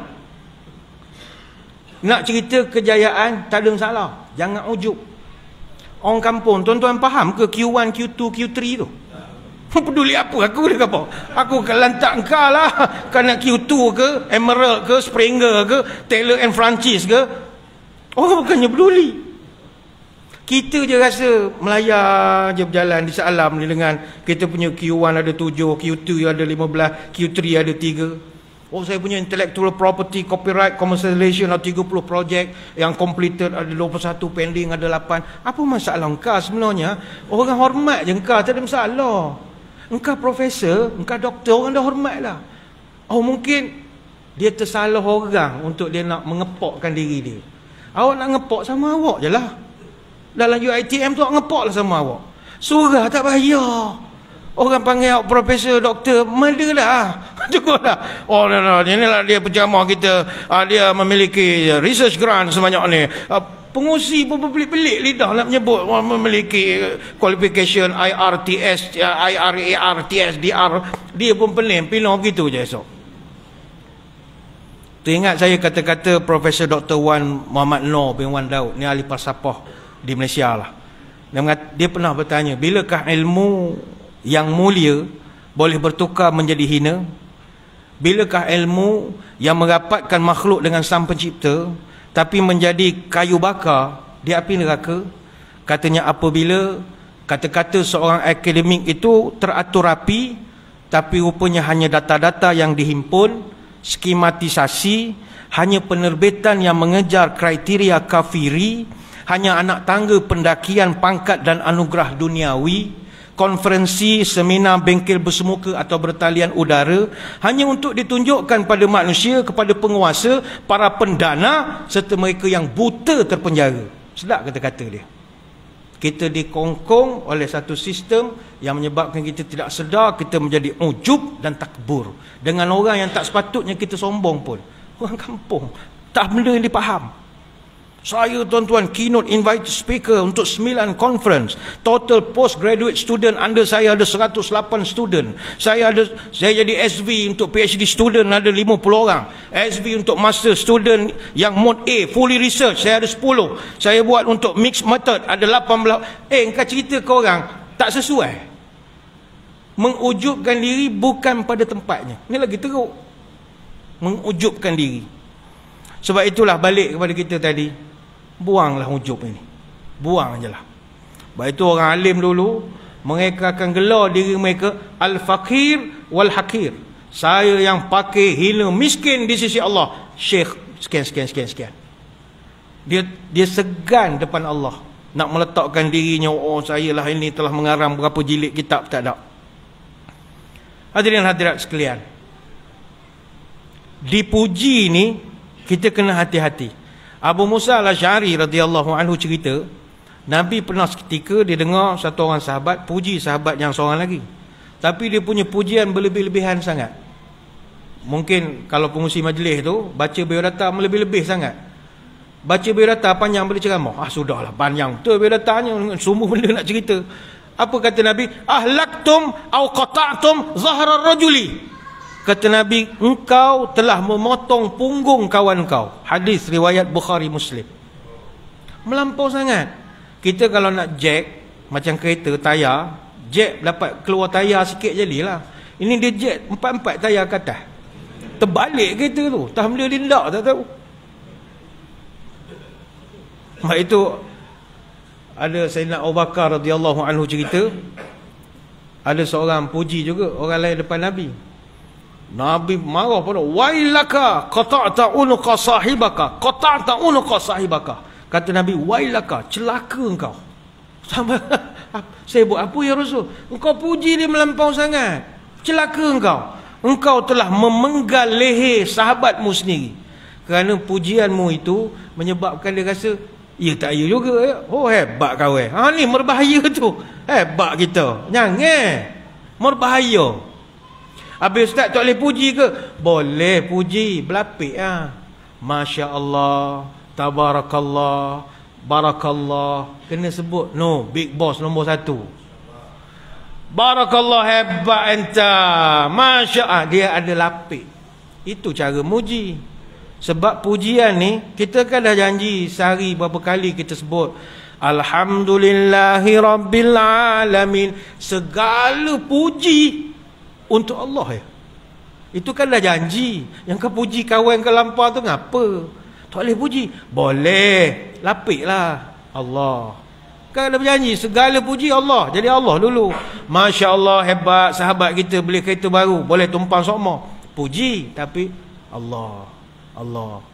Nak cerita kejayaan tak ada masalah. Jangan ujub. Orang kampung, tuan-tuan faham ke Q satu, Q dua, Q tiga tu? Peduli apa aku dia apa? Aku akan lantak engkau lah. Kerana Q dua ke, Emerald ke, Springer ke, Taylor and Francis ke. Orang bukannya peduli. Kita je rasa melayar je berjalan di sealam ni dengan kita punya Q satu ada tujuh, Q dua ada lima belas, Q tiga ada tiga. Oh, saya punya intellectual property, copyright, commercialization ada tiga puluh projek, yang completed ada dua puluh satu, pending ada lapan. Apa masalah engkau sebenarnya? Orang hormat je engkau, tak ada masalah. Engkau profesor, engkau doktor, orang dah hormat lah. Oh, mungkin dia tersalah orang untuk dia nak mengepokkan diri dia. Awak nak ngepok sama awak je lah. Dalam U I T M tu awak ngepok lah sama awak. Surah tak bayar. Orang panggil awak profesor, doktor, mada lah. Cukup lah. Oh, no, no, inilah dia penjamah kita. Uh, dia memiliki research grant sebanyak ni. Uh, pengusi pun berpelik-pelik lidah nak menyebut uh, memiliki qualification I R T S, uh, I R A R, T S D R. Dia pun pening, pindah gitu je esok. Teringat saya kata-kata Profesor Doktor Wan Muhammad Noor bin Wan Daud. Ni ahli falsafah di Malaysia lah. Dia, mengat, dia pernah bertanya, bilakah ilmu yang mulia boleh bertukar menjadi hina? Bilakah ilmu yang merapatkan makhluk dengan Sang Pencipta tapi menjadi kayu bakar di api neraka? Katanya apabila kata-kata seorang akademik itu teratur rapi tapi rupanya hanya data-data yang dihimpun, skematisasi, hanya penerbitan yang mengejar kriteria kafiri, hanya anak tangga pendakian pangkat dan anugerah duniawi, konferensi, seminar, bengkel bersemuka atau bertalian udara hanya untuk ditunjukkan pada manusia, kepada penguasa, para pendana serta mereka yang buta terpenjara. Sedap kata-kata dia. Kita dikongkong oleh satu sistem yang menyebabkan kita tidak sedar, kita menjadi ujub dan takbur dengan orang yang tak sepatutnya kita sombong pun. Orang kampung tak benda yang dipaham. Saya tuan-tuan keynote invited speaker untuk sembilan conference. Total postgraduate student under saya ada seratus lapan student. Saya ada saya jadi S V untuk P H D student ada lima puluh orang. S V untuk master student yang mode A fully research saya ada sepuluh. Saya buat untuk mixed method ada lapan belas. Eh, engkau cerita ke orang tak sesuai. mengujubkan diri bukan pada tempatnya. Ini lagi teruk, mengujubkan diri. Sebab itulah balik kepada kita tadi, buanglah ujub ini, buang je lah. Sebab itu orang alim dulu mereka akan gelar diri mereka al-faqir wal-hakir. Saya yang pakai, hina, miskin di sisi Allah. Syekh sekian sekian sekian sekian. Dia dia segan depan Allah nak meletakkan dirinya, oh saya lah ini telah mengarang berapa jilid kitab. Tak ada. Hadirin hadirat sekalian, dipuji ni kita kena hati-hati. Abu Musa al-Asy'ari radhiyallahu anhu cerita, Nabi pernah seketika dia dengar satu orang sahabat puji sahabat yang seorang lagi, tapi dia punya pujian berlebih-lebihan sangat. Mungkin kalau pengurusi majlis tu baca biodata melebih-lebih sangat. Baca biodata panjang boleh ceramah. Ah sudahlah, panjang betul biodatanya, semua benda nak cerita. Apa kata Nabi? Ahlaktum au qata'tum zahra rajuli. Kata Nabi, engkau telah memotong punggung kawan kau. Hadis riwayat Bukhari Muslim. Melampau sangat. Kita kalau nak jack macam kereta tayar, jack dapat keluar tayar sikit jadilah. Ini dia jack empat-empat tayar ke atas. Terbalik kereta tu. Tak benda dia tak tak tahu. Mak itu ada Sayyidina Abu Bakar radhiyallahu anhu cerita, ada seorang puji juga orang lain depan Nabi. Nabi marah pada, wailaka qata'ta unuqa sahibaka, qata'ta unuqa sahibaka. Kata Nabi, wailaka, celaka engkau. Sama saya buat apa ya Rasul? Engkau puji dia melampau sangat. Celaka engkau. Engkau telah memenggal leher sahabatmu sendiri. Kerana pujianmu itu menyebabkan dia rasa, ya tak ya juga ya. Oh hebat kau eh. Ha ni berbahaya tu. Hebat kita. Jangan. Berbahaya. Habis Ustaz tak boleh puji ke? Boleh puji. Berlapik ah. Masya-Allah, tabarakallah, barakallah. Kena sebut. No, big boss nombor satu. Barakallah, hebat enta. Masya-Allah, dia ada lapik. Itu cara muji. Sebab pujian ni kita kan dah janji sehari berapa kali kita sebut Alhamdulillahi Rabbil Alamin. Segala puji untuk Allah ya. Itu kan dah janji. Yang kau puji kawan ke lampau tu ngapa? Tak boleh puji. Boleh. Lapiklah Allah. Kan dah berjanji segala puji Allah. Jadi Allah dulu. Masya Allah, hebat sahabat kita beli kereta baru, boleh tumpang sokmo. Puji, tapi Allah. Allah.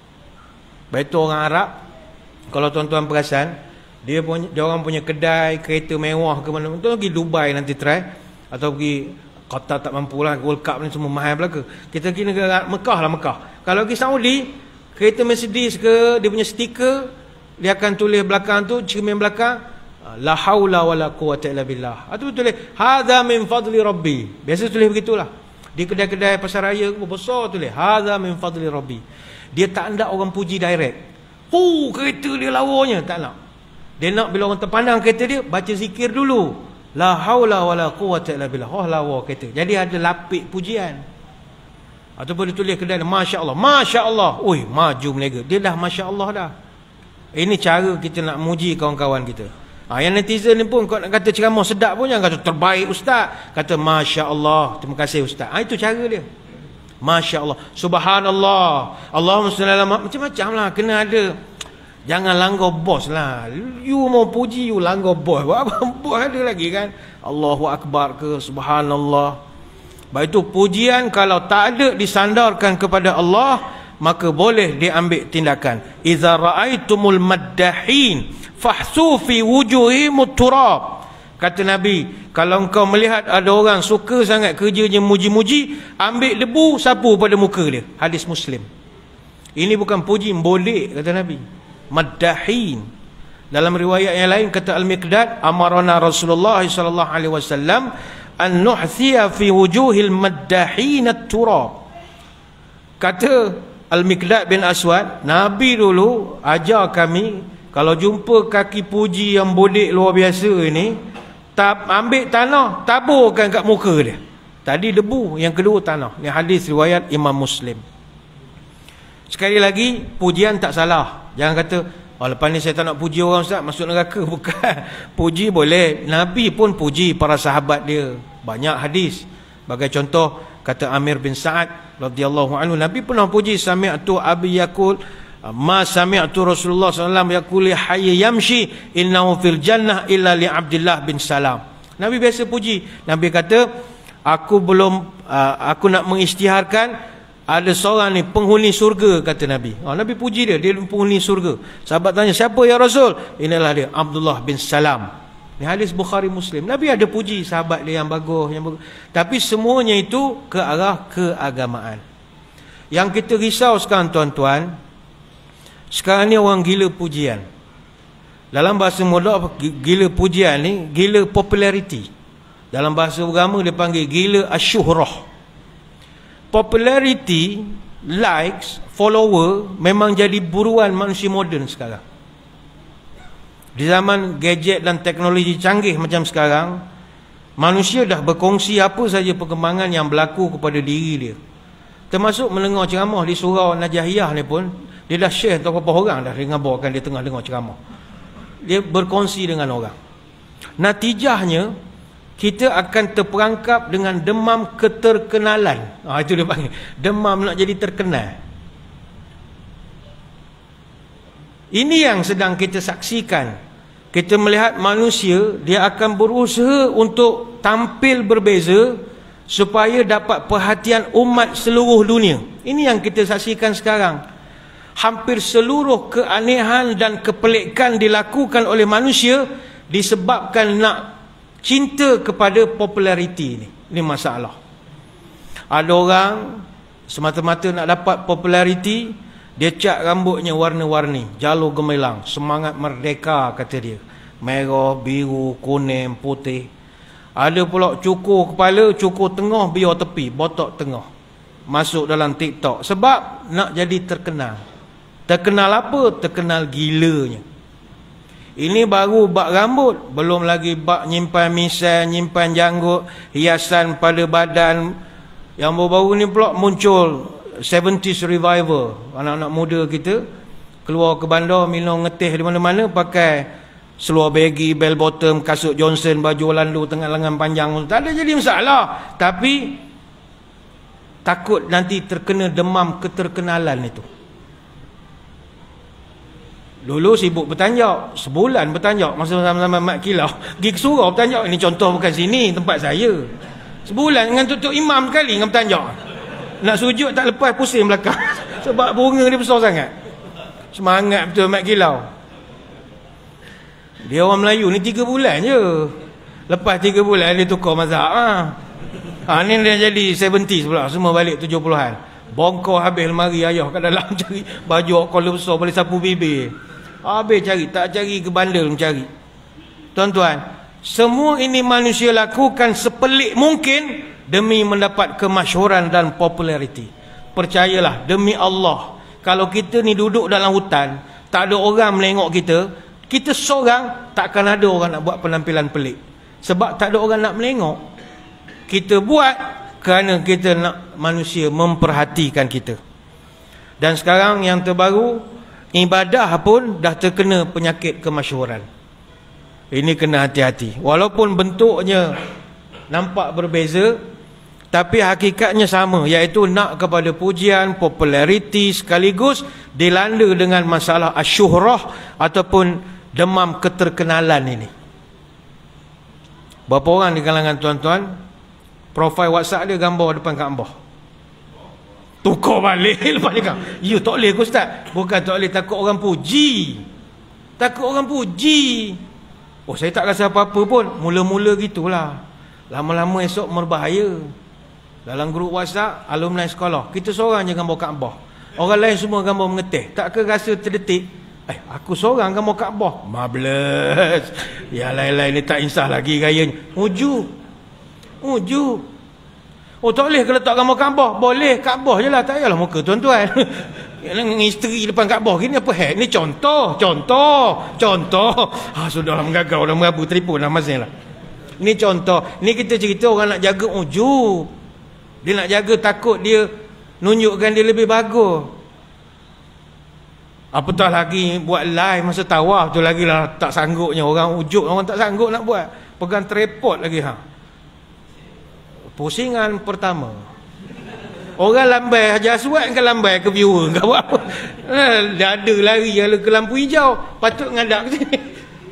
Baik tu orang Arab, kalau tuan-tuan perasan, dia punya, dia orang punya kedai kereta mewah ke mana, tuan pergi Dubai nanti try, atau pergi Qatar tak mampulah, World Cup ni semua mahal belaka. Kita pergi negara Mekah lah, Mekah. Kalau pergi Saudi, kereta Mercedes ke, dia punya stiker, dia akan tulis belakang tu, cermin belakang, la haula wala quwwata illa billah. Atau tulis hadza min fadli rabbi. Biasa tulis begitulah. Di kedai-kedai pasar raya besar tulis hadza min fadli rabbi. Dia tak nak orang puji direct. Hu, kereta dia lawanya, tak nak. Dia nak bila orang terpandang kereta dia, baca zikir dulu. La haula wala quwwata illa billah. Oh lawa kereta. Jadi ada lapik pujian. Ataupun dia tulis kedai, masya-Allah, masya-Allah. Oi, maju melega. Dia dah masya-Allah dah. Ini cara kita nak muji kawan-kawan kita. Ha, yang netizen ni pun kau nak kata ceramah sedap pun jangan kata terbaik ustaz, kata masya-Allah, terima kasih ustaz. Ha, itu cara dia. Masya-Allah, subhanallah, Allahumma shalli ala Muhammad, macam-macam lah kena ada. Jangan langgar bos lah. You mau puji you langgar bos. Buat apa bos ada lagi kan? Allahu akbar ke, subhanallah. Baik itu pujian kalau tak ada disandarkan kepada Allah, maka boleh diambil tindakan. Iza ra'aitumul maddahin fahsu fi wujuhimut turab. Kata Nabi, kalau engkau melihat ada orang suka sangat kerjanya muji-muji, ambil debu sapu pada muka dia. Hadis Muslim. Ini bukan puji boleh, kata Nabi. Maddahin. Dalam riwayat yang lain kata Al-Miqdad, amarana Rasulullah sallallahu alaihi wasallam an nuhsiya fi wujuhil maddahin at-turab. Kata Al-Miqdad bin Aswad, Nabi dulu ajar kami, kalau jumpa kaki puji yang bodek luar biasa ini, tab, ambil tanah, taburkan kat muka dia. Tadi debu, yang kedua tanah. Ini hadis riwayat Imam Muslim. Sekali lagi, pujian tak salah. Jangan kata, oh lepas ni saya tak nak puji orang ustaz, masuk neraka. Bukan. Puji boleh. Nabi pun puji para sahabat dia. Banyak hadis. Bagai contoh kata Amir bin Sa'ad radhiyallahu anhu, Nabi pernah puji, sami'tu abi yaqul ma sami'tu Rasulullah sallallahu alaihi wasallam yaquli hayy yamshi innahu fil jannah illa li Abdullah bin Salam. Nabi biasa puji. Nabi kata, aku belum uh, aku nak mengisytiharkan ada seorang ni penghuni surga, kata Nabi. Oh, Nabi puji dia, dia penghuni surga. Sahabat tanya, siapa ya Rasul? Inilah dia, Abdullah bin Salam. Ini hadis Bukhari Muslim. Nabi ada puji sahabat dia yang bagus, yang bagus. Tapi semuanya itu ke arah keagamaan. Yang kita risau sekarang tuan-tuan, sekarang ni orang gila pujian. Dalam bahasa muda, gila pujian ni gila populariti. Dalam bahasa agama dia panggil gila asyuhrah. Popularity, likes, follower memang jadi buruan manusia moden sekarang. Di zaman gadget dan teknologi canggih macam sekarang, manusia dah berkongsi apa saja perkembangan yang berlaku kepada diri dia. Termasuk mendengar ceramah di surau Najahiyah ni pun, dia dah share entah berapa orang dah dengar bawakan dia tengah dengar ceramah. Dia berkongsi dengan orang. Natijahnya, kita akan terperangkap dengan demam keterkenalan. Ah, itu dia panggil. Demam nak jadi terkenal. Ini yang sedang kita saksikan. Kita melihat manusia, dia akan berusaha untuk tampil berbeza supaya dapat perhatian umat seluruh dunia. Ini yang kita saksikan sekarang. Hampir seluruh keanehan dan kepelikan dilakukan oleh manusia disebabkan nak cinta kepada populariti ini. Ini masalah. Ada orang semata-mata nak dapat populariti, dia cat rambutnya warna-warni, jalur gemilang, semangat merdeka kata dia. Merah, biru, kuning, putih. Ada pula cukur kepala, cukur tengah, biar tepi, botok tengah. Masuk dalam TikTok sebab nak jadi terkenal. Terkenal apa? Terkenal gilanya. Ini baru bak rambut, belum lagi bak nyimpan misai, nyimpan janggut, hiasan pada badan. Yang baru-baru ni pula muncul seventies revival. Anak-anak muda kita keluar ke bandar, minum ngetih di mana-mana, pakai seluar baggy, bell bottom, kasut Johnson, baju Orlando tengah lengan panjang. Tak ada jadi masalah. Tapi takut nanti terkena demam keterkenalan itu. Dulu sibuk bertanjak, sebulan bertanjak masa sama-sama Mat Kilau. Pergi ke surau bertanjak. Ini contoh bukan sini, tempat saya. Sebulan dengan tutup imam sekali dengan bertanjak. Nak sujud tak lepas, pusing belakang. Sebab bunga dia besar sangat. Semangat betul Mat Kilau. Dia orang Melayu ni tiga bulan je. Lepas tiga bulan dia tukar mazhab. Ha, ha ni dia jadi seventies pula. Semua balik tujuh puluhan. Bongkor habis lemari ayah kat dalam cari baju kolor besar boleh sapu bibir. Habis cari, tak cari ke bandar mencari. Tuan-tuan, semua ini manusia lakukan sepelik mungkin demi mendapat kemasyhuran dan populariti. Percayalah, demi Allah, kalau kita ni duduk dalam hutan, tak ada orang melengok kita, kita seorang, takkan ada orang nak buat penampilan pelik. Sebab tak ada orang nak melengok. Kita buat kerana kita nak manusia memperhatikan kita. Dan sekarang yang terbaru, ibadah pun dah terkena penyakit kemasyhuran. Ini kena hati-hati. Walaupun bentuknya nampak berbeza, tapi hakikatnya sama, iaitu nak kepada pujian, populariti, sekaligus dilanda dengan masalah asyuhrah ataupun demam keterkenalan ini. Berapa orang di kalangan tuan-tuan profil WhatsApp dia gambar depan Kaabah? Tukar balik lepas ni kan. Ya tak boleh ke Ustaz? Bukan tak boleh, takut orang puji. Takut orang puji. Oh, saya tak rasa apa-apa pun. Mula-mula gitulah. Lama-lama esok berbahaya. Dalam grup WhatsApp alumni sekolah, kita seorang je gambar Kaabah. Orang lain semua gambar mengetih. Tak ke rasa terdetik, eh aku seorang gambar Kaabah? Marvelous. Yang lain-lain ni tak insah lagi gayanya. Uju. Uju. Oh tak boleh kalau tak gambar Kaabah? Boleh, Kaabah je lah, tak payahlah muka tuan-tuan. Isteri depan Kaabah gini apa hal? Ni contoh, contoh, contoh. Ah, sudahlah menggagau, dah merabu, tertipu dah masing lah. Ni contoh. Ni kita cerita orang nak jaga ujub. Dia nak jaga, takut dia nunjukkan dia lebih bagus. Apatah lagi buat live masa tawaf tu lagi lah tak sanggupnya. Orang ujub, orang tak sanggup nak buat. Pegang tripod lagi ha. Pusingan pertama. Orang lambai Haji Aswad kan lambai ke viewer ke apa. Dah ada lari ke lampu hijau. Patut ngadap ke sini.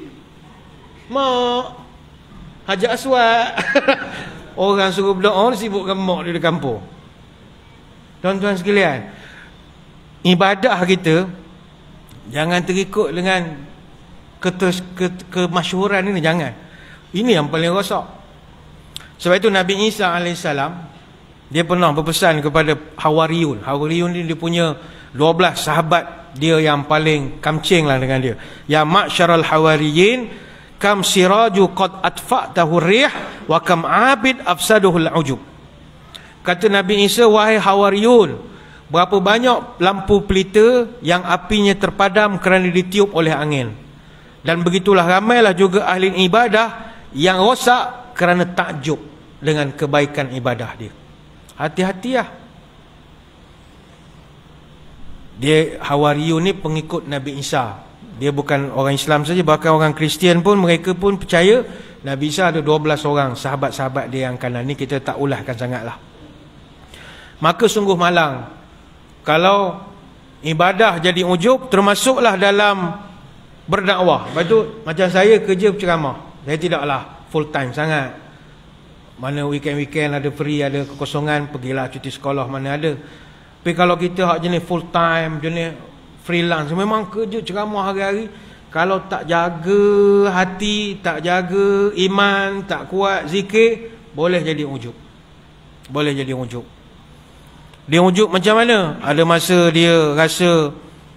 Mak Haji Aswad. Orang suruh berdoa sibukkan mak dia di kampung. Tuan-tuan sekalian, ibadah kita jangan terikut dengan ketes, ke, kemasyhuran ini, jangan. Ini yang paling rosak. Sebab itu Nabi Isa alaihissalam dia pernah berpesan kepada Hawariyun. Hawariyun ni dia punya dua belas sahabat dia yang paling kamcing lah dengan dia. Ya ma'syaral hawariyin, kam siraju qad atfa'tahu rih wa kam abid afsaduhul ujub. Kata Nabi Isa, wahai Hawariyun, berapa banyak lampu pelita yang apinya terpadam kerana ditiup oleh angin. Dan begitulah ramailah juga ahli ibadah yang rosak kerana takjub dengan kebaikan ibadah dia. Hati-hatilah. Dia Hawariyun ni pengikut Nabi Isa. Dia bukan orang Islam saja, bahkan orang Kristian pun mereka pun percaya Nabi Isa ada dua belas orang sahabat-sahabat dia yang kanan. Ni kita tak ulahkan sangatlah. Maka sungguh malang kalau ibadah jadi ujub, termasuklah dalam berdakwah. Lepas tu macam saya kerja berceramah, saya tidaklah full time sangat. Mana weekend-weekend ada free, ada kekosongan, pergilah cuti sekolah mana ada. Tapi kalau kita hak jenis full time, jenis freelance, memang kerja ceramah hari-hari, kalau tak jaga hati, tak jaga iman, tak kuat zikir, boleh jadi ujub. Boleh jadi ujub. Dia ujub macam mana? Ada masa dia rasa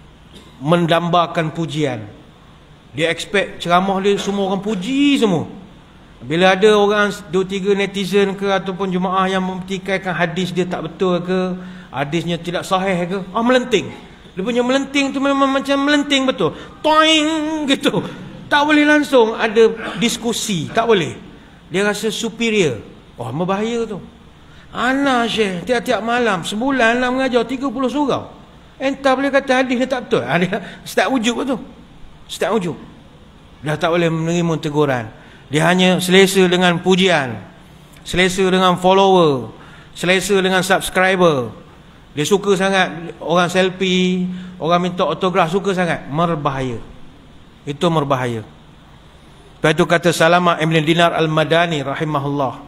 mendambakan pujian. Dia expect ceramah dia semua orang puji semua. Bila ada orang dua tiga netizen ke ataupun jemaah yang mempertikaikan hadis dia tak betul ke, hadisnya tidak sahih ke, ah melenting. Dia punya melenting tu memang macam melenting betul. Toing gitu. Tak boleh langsung ada diskusi, tak boleh. Dia rasa superior. Wah, berbahaya tu. Ana Syekh tiap-tiap malam sebulan nak mengajar tiga puluh surau. Entah boleh kata hadis ni tak betul. Ha, dia start ujub tu. Start ujub. Dah tak boleh menerima teguran. Dia hanya selesa dengan pujian, selesa dengan follower, selesa dengan subscriber. Dia suka sangat orang selfie, orang minta autograf, suka sangat. Merbahaya. Itu merbahaya. Lepas itu kata Salamah Ibn Dinar Al-Madani rahimahullah,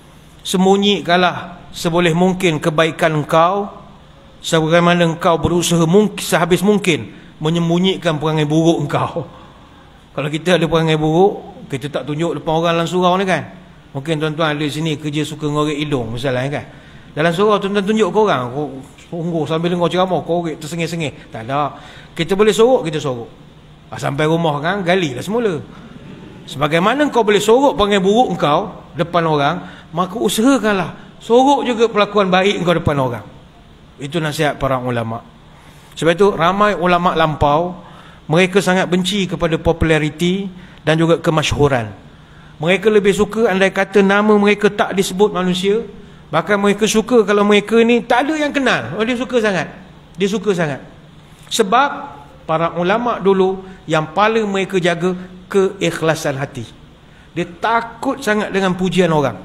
sembunyikanlah seboleh mungkin kebaikan engkau, sebagaimana engkau berusaha mungkin, sehabis mungkin menyembunyikan perangai buruk engkau. Kalau kita ada perangai buruk, kita tak tunjuk depan orang dalam surau ni kan. Mungkin tuan-tuan ada sini kerja suka ngorek hidung misalnya kan. Dalam surau tuan-tuan tunjuk ke orang, sungguh sambil dengar ceramah korek tersengih-sengih. Tak ada. Kita boleh sorok, kita sorok. Sampai rumah kan gali dah semula. Sebagaimana kau boleh sorok perangai buruk engkau depan orang, maka usahakanlah sorok juga pelakuan baik engkau depan orang. Itu nasihat para ulama. Sebab itu ramai ulama lampau mereka sangat benci kepada populariti dan juga kemasyhuran. Mereka lebih suka andai kata nama mereka tak disebut manusia. Bahkan mereka suka kalau mereka ni tak ada yang kenal. Oh, dia suka sangat. Dia suka sangat. Sebab para ulama dulu yang paling mereka jaga keikhlasan hati. Dia takut sangat dengan pujian orang.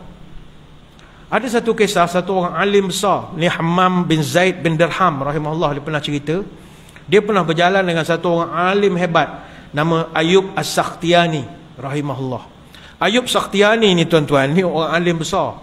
Ada satu kisah, satu orang alim besar, ni Hammam bin Zaid bin Dirham rahimahullah, dia pernah cerita. Dia pernah berjalan dengan satu orang alim hebat nama Ayub As-Sakhtiani rahimahullah. Ayub Sakhtiani ni tuan-tuan, ni orang alim besar.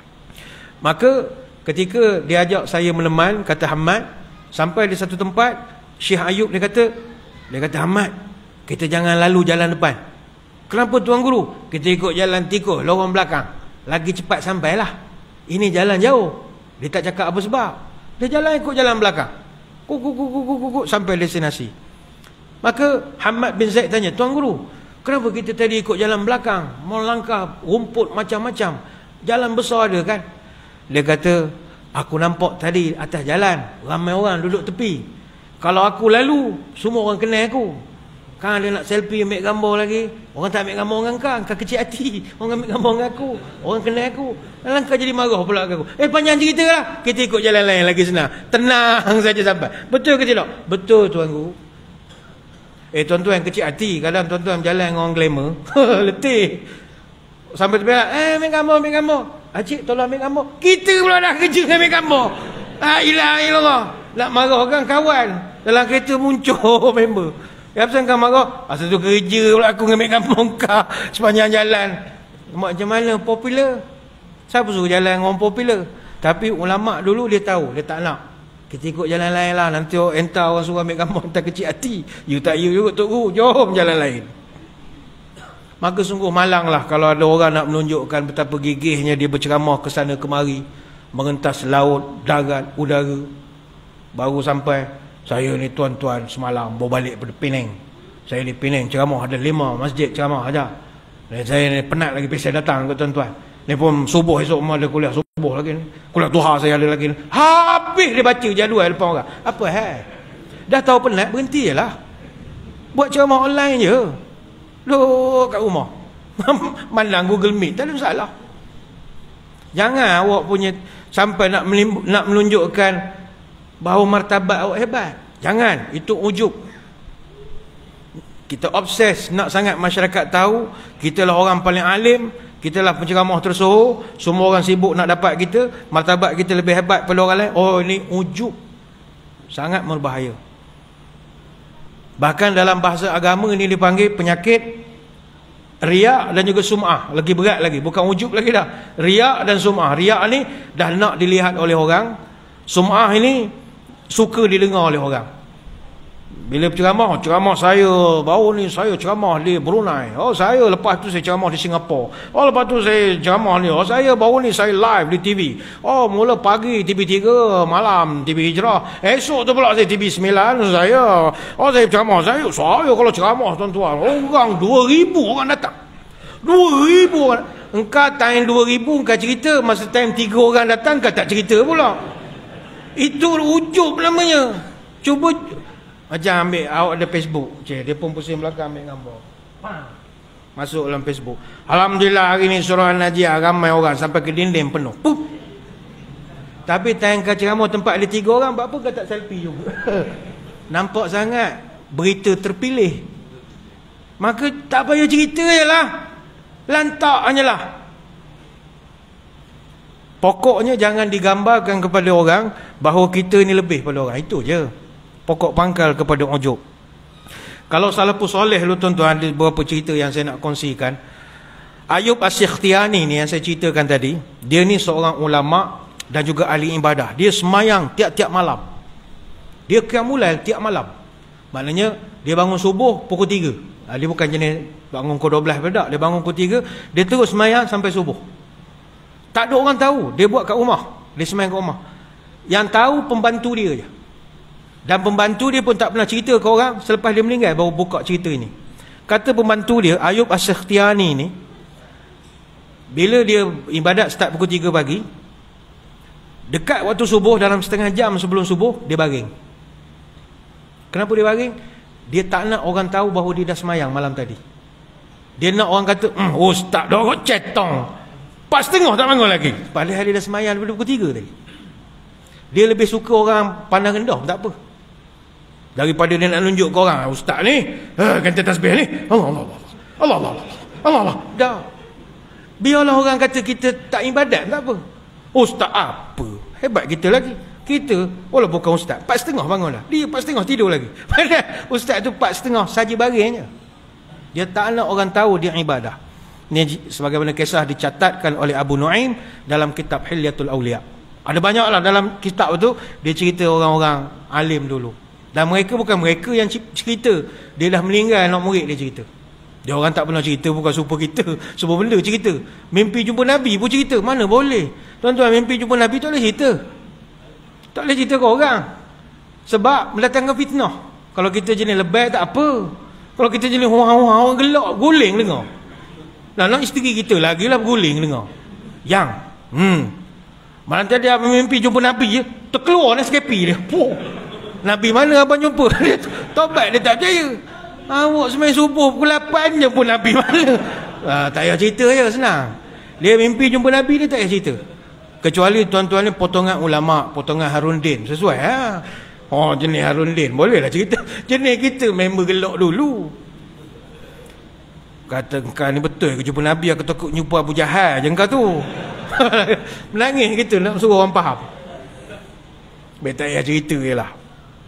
Maka ketika dia ajak saya meneman, kata Hamad, sampai di satu tempat, Syekh Ayub dia kata, dia kata Hamad, kita jangan lalu jalan depan. Kenapa Tuan Guru? Kita ikut jalan tikus, lorong belakang, lagi cepat sampailah. Ini jalan jauh. Dia tak cakap apa sebab. Dia jalan ikut jalan belakang, kuk kuk kuk kuk kuk kuk sampai destinasi. Maka Hamad bin Zaid tanya, Tuan Guru, kenapa kita tadi ikut jalan belakang, melangkah rumput macam-macam, jalan besar ada kan? Dia kata, aku nampak tadi atas jalan ramai orang duduk tepi. Kalau aku lalu, semua orang kenal aku. Kan dia nak selfie, ambil gambar lagi. Orang tak ambil gambar dengan kau, kau kecil hati. Orang ambil gambar dengan aku, orang kenal aku. Dalam kau jadi marah pula aku. Eh, panjang cerita lah, kita ikut jalan lain lagi senang. Tenang saja sampai. Betul ke tidak? Betul Tuan Guru. Eh, tuan-tuan kecil hati, kadang tuan-tuan jalan dengan orang glamour letih. Sampai tepi, eh ambil gambar, ambil gambar. Acik tolong ambil gambar. Kita pula dah kerja ambil gambar. La ilaha illallah. Nak marah orang kawan. Dalam kereta muncul member. Ya pasal kau marah? Asal tu kerja pula aku ambil gambar kau sepanjang jalan. Macam mana popular? Siapa suruh jalan orang popular? Tapi ulama dulu dia tahu, dia tak nak. Kita ikut jalan lain lah. Nanti entah orang suruh ambil gambar, entah kecil hati. You tak you juga tu, jom jalan lain. Maka sungguh malanglah kalau ada orang nak menunjukkan betapa gigihnya dia berceramah ke sana kemari, mengentas laut, darat, udara. Baru sampai, saya ni tuan-tuan semalam bawa balik pada Penang. Saya di Penang ceramah, ada lima masjid ceramah aja. Dan saya ni penat lagi pasal datang ke tuan-tuan. Ni pun subuh esok rumah ada kuliah subuh lagi ni. Kuliah duha saya ada lagi ni. Habis dia baca jadual depan orang. Apa hal? Dah tahu penat, berhenti je lah. Buat ceramah online je. Duduk kat rumah. Mandang Google Meet, tak ada masalah. Jangan awak punya sampai nak nak menunjukkan bahawa martabat awak hebat. Jangan, itu ujub. Kita obses nak sangat masyarakat tahu kita lah orang paling alim, kita lah penceramah tersohor, semua orang sibuk nak dapat kita, martabat kita lebih hebat pada orang lain. Oh, ini ujub. Sangat berbahaya. Bahkan dalam bahasa agama ini dipanggil penyakit riak dan juga sum'ah. Lagi berat lagi, bukan ujub lagi dah. Riak dan sum'ah. Riak ni dah nak dilihat oleh orang. Sum'ah ini suka didengar oleh orang. Bila ceramah, ceramah saya baru ni saya ceramah di Brunei. Oh, saya lepas tu saya ceramah di Singapura. Oh, lepas tu saya ceramah ni. Oh, saya baru ni saya live di T V. Oh, mula pagi T V tiga, malam T V Hijrah. Esok tu pula saya T V sembilan saya. Oh, saya ceramah saya. Saya kalau ceramah tuan-tuan, orang dua ribu orang datang. dua ribu orang. Engkau time dua ribu engkau cerita, masa time tiga orang datang engkau tak cerita pula. Itu ujub namanya. Cuba macam ambil awak ada Facebook, cik, dia pun pusing belakang ambil gambar. Masuk dalam Facebook. Alhamdulillah hari ni surah An-Najiyah ramai orang sampai ke dinding penuh. Pup. Tapi time kau ceramah tempat ada tiga orang, buat apa kau tak selfie juga? Nampak sangat berita terpilih. Maka tak payah cerita je lah. Lantak hanyalah. Pokoknya jangan digambarkan kepada orang bahawa kita ni lebih pada orang. Itu je. Pokok pangkal kepada ujub. Kalau salafus soleh lu tuan-tuan, ada beberapa cerita yang saya nak kongsikan. Ayub As-Sikhtiyani ni yang saya ceritakan tadi, dia ni seorang ulama dan juga ahli ibadah. Dia semayang tiap-tiap malam. Dia qiyamulail tiap malam. Maknanya dia bangun subuh pukul tiga. Dia bukan jenis bangun pukul dua belas tak. Dia bangun pukul tiga, dia terus semayang sampai subuh. Tak ada orang tahu. Dia buat kat rumah. Dia semayang kat rumah. Yang tahu pembantu dia je. Dan pembantu dia pun tak pernah cerita ke orang. Selepas dia meninggal baru buka cerita ini. Kata pembantu dia, Ayub As-Sikhtiyani ni, bila dia ibadat start pukul tiga pagi, dekat waktu subuh, dalam setengah jam sebelum subuh, dia baring. Kenapa dia baring? Dia tak nak orang tahu bahawa dia dah semayang malam tadi. Dia nak orang kata, hmm, ustaz dah kot cetong, pas setengah tak bangun lagi. Padahal dia dah semayang daripada pukul tiga tadi. Dia lebih suka orang pandang rendah, tak apa, daripada dia nak tunjuk ke orang, ustaz ni ha, kata tasbih ni Allah Allah Allah Allah Allah Allah Allah. Dah, biarlah orang kata kita tak ibadat, tak apa. Ustaz apa hebat kita lagi. Kita walaupun bukan ustaz, empat setengah bangun lah. Dia empat setengah tidur lagi. Padahal ustaz tu empat setengah saja baringnya. Dia tak nak orang tahu dia ibadah. Ini sebagaimana kisah dicatatkan oleh Abu Nuaim dalam kitab Hilyatul Awliya. Ada banyaklah dalam kitab tu dia cerita orang-orang alim dulu. Dan mereka bukan mereka yang cerita, dia dah meninggal anak murid dia cerita. Dia orang tak pernah cerita, bukan super kita, semua benda cerita. Mimpi jumpa Nabi pun cerita, mana boleh. Tuan-tuan, mimpi jumpa Nabi tak boleh cerita. Tak boleh cerita ke orang. Sebab mendatangkan fitnah. Kalau kita jenis lebay tak apa. Kalau kita jenis orang-orang orang gelak, guling dengar. Nah, nak isteri kita lagi lah guling dengar. Yang, hmm. Malam tadi abang mimpi jumpa Nabi je, terkeluar Nescafe dia. Puh. Nabi mana abang jumpa? Tobat dia tak percaya. Awak semain subuh pukul lapan je pun Nabi mana? Ah, tak payah cerita je, senang. Dia mimpi jumpa Nabi dia tak payah cerita. Kecuali tuan-tuan ni potongan ulama, potongan Harun Din, sesuai ha? Oh, jenis Harun Din boleh lah cerita. Jenis kita member gelak dulu. Kata kau ni betul ke jumpa Nabi, aku takut jumpa Abu Jahal je kau tu. Menangis gitu nak suruh orang faham. Baik tak payah cerita je lah.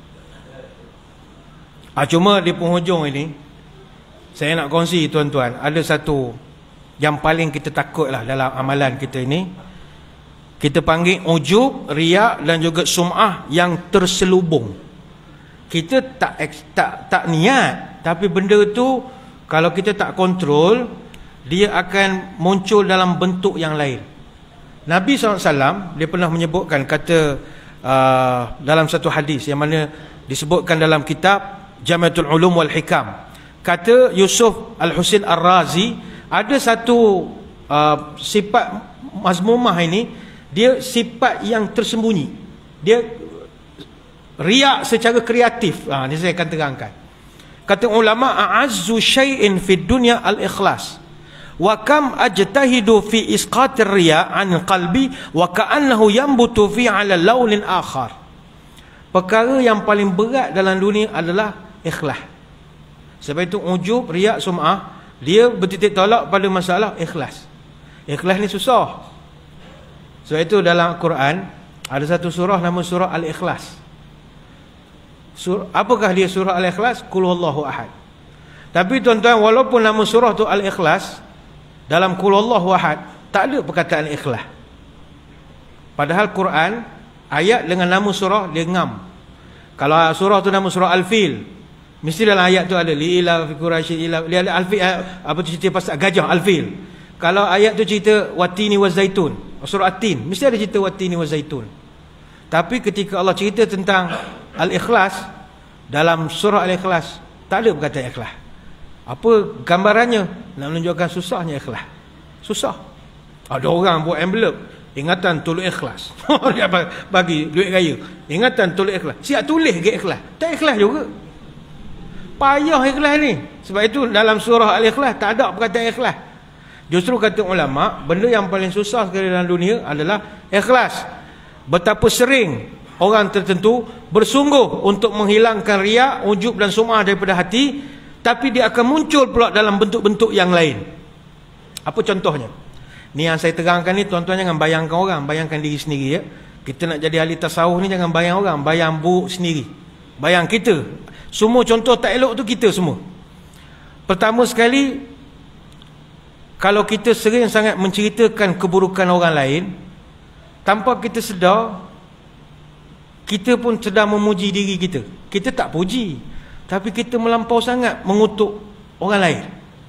Ha, cuma di penghujung ini saya nak kongsi tuan-tuan, ada satu yang paling kita takut lah dalam amalan kita ini. Kita panggil ujub, riak dan juga sum'ah yang terselubung. Kita tak tak tak niat, tapi benda tu kalau kita tak kontrol, dia akan muncul dalam bentuk yang lain. Nabi sallallahu alaihi wasallam dia pernah menyebutkan, kata uh, dalam satu hadis yang mana disebutkan dalam kitab Jami'atul Ulum wal Hikam, kata Yusuf Al-Husin Ar-Razi, ada satu uh, sifat mazmumah ini, dia sifat yang tersembunyi, dia riak secara kreatif. Ha, ini saya akan terangkan. Kata ulama, a'azzu syai'in fid dunya al-ikhlas, wa kam ajtahidu fi isqatir riya' an qalbi wa ka'annahu yanbutu fi 'ala launin akhar. Perkara yang paling berat dalam dunia adalah ikhlas. Sebab itu ujub, riya', sum'ah, dia bertitik tolak pada masalah ikhlas. Ikhlas ni susah. Sebab itu dalam Al-Quran ada satu surah nama surah Al-Ikhlas. Sur, apakah dia surah Al-Ikhlas? Qul huwallahu ahad. Tapi tuan-tuan, walaupun nama surah tu Al-Ikhlas, dalam Qul huwallahu ahad tak ada perkataan ikhlas. Padahal Quran ayat dengan nama surah dia ngam. Kalau surah tu nama surah Al-Fil, mesti dalam ayat tu ada li ila fi quraisy ila li al-fil, apa tu cerita pasal gajah Al-Fil. Kalau ayat tu cerita watini wa zaitun, surah At-Tin, mesti ada cerita watini wa zaitun. Tapi ketika Allah cerita tentang Al-Ikhlas, dalam surah Al-Ikhlas tak ada perkataan ikhlas. Apa gambarannya? Nak menunjukkan susahnya ikhlas. Susah. Ada orang buat envelope, ingatan tulis ikhlas. Dia bagi duit raya, ingatan tulis ikhlas. Siap tulis ke ikhlas? Tak ikhlas juga. Payah ikhlas ni. Sebab itu dalam surah Al-Ikhlas tak ada perkataan ikhlas. Justru kata ulama, benda yang paling susah sekali dalam dunia adalah ikhlas. Betapa sering orang tertentu bersungguh untuk menghilangkan riak, ujub dan sum'ah daripada hati, tapi dia akan muncul pula dalam bentuk-bentuk yang lain. Apa contohnya? Ni yang saya terangkan ni, tuan-tuan jangan bayangkan orang, bayangkan diri sendiri ya. Kita nak jadi ahli tasawuf ni jangan bayang orang, bayang buruk sendiri. Bayang kita. Semua contoh tak elok tu kita semua. Pertama sekali, kalau kita sering sangat menceritakan keburukan orang lain, tanpa kita sedar, kita pun sedang memuji diri kita. Kita tak puji, tapi kita melampau sangat mengutuk orang lain.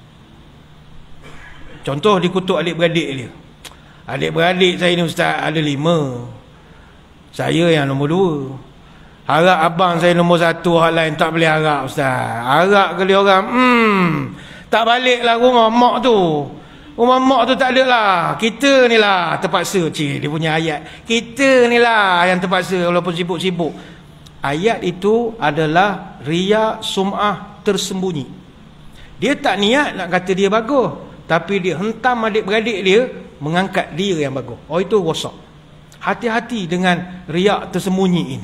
Contoh, dikutuk adik-beradik dia. Adik-beradik saya ni ustaz ada lima, saya yang nombor dua. Harap abang saya nombor satu, hal lain tak boleh harap ustaz. Harap kali orang, hmm, tak baliklah rumah mak tu. Rumah mak tu tak ada lah. Kita ni lah terpaksa. Cik, dia punya ayat, kita ni lah yang terpaksa walaupun sibuk-sibuk. Ayat itu adalah riya, sum'ah tersembunyi. Dia tak niat nak kata dia bagus, tapi dia hentam adik-beradik dia mengangkat dia yang bagus. Oh, itu rosak. Hati-hati dengan riya tersembunyi ini.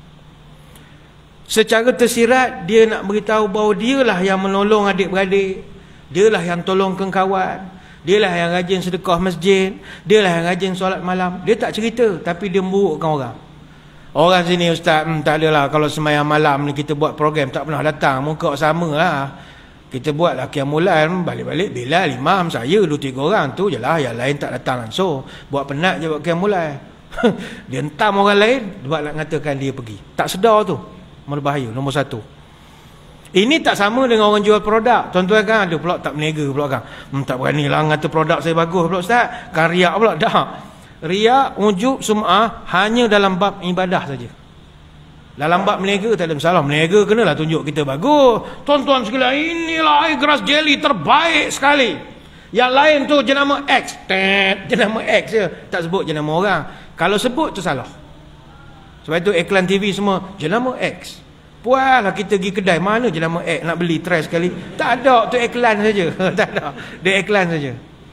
Secara tersirat dia nak beritahu bahawa dialah yang menolong adik-beradik, dialah yang tolongkan kawan, dialah yang rajin sedekah masjid, dialah yang rajin solat malam. Dia tak cerita, tapi dia memburukkan orang. Orang sini ustaz, hmm, tak adalah kalau sembahyang malam ni kita buat program tak pernah datang, muka sama lah. Kita buat lah qiyamul lail, balik-balik Bilal, imam, saya, dua tiga orang tu je lah, yang lain tak datang langsung. Buat penat je buat qiyamul lail. Dia hentam orang lain buat nak mengatakan dia pergi. Tak sedar tu, berbahaya. Nombor satu. Ini tak sama dengan orang jual produk. Tuan-tuan kan ada pula tak berniaga pula kan. Hmm, tak berani lah kata produk saya bagus pula ustaz. Kan riak pula. Dah. Riak, ujub, sum'ah hanya dalam bab ibadah saja. Dalam bab berniaga tak ada masalah. Berniaga kenalah tunjuk kita bagus. Tuan-tuan sekalian, inilah air grass jelly terbaik sekali. Yang lain tu jenama X. Tet, jenama X je. Tak sebut jenama orang. Kalau sebut tu salah. Sebab itu iklan T V semua jenama X. Puaslah kita pergi kedai, mana je nama X nak beli try sekali. Tak ada, tu iklan saja. Tak ada, dia iklan saja.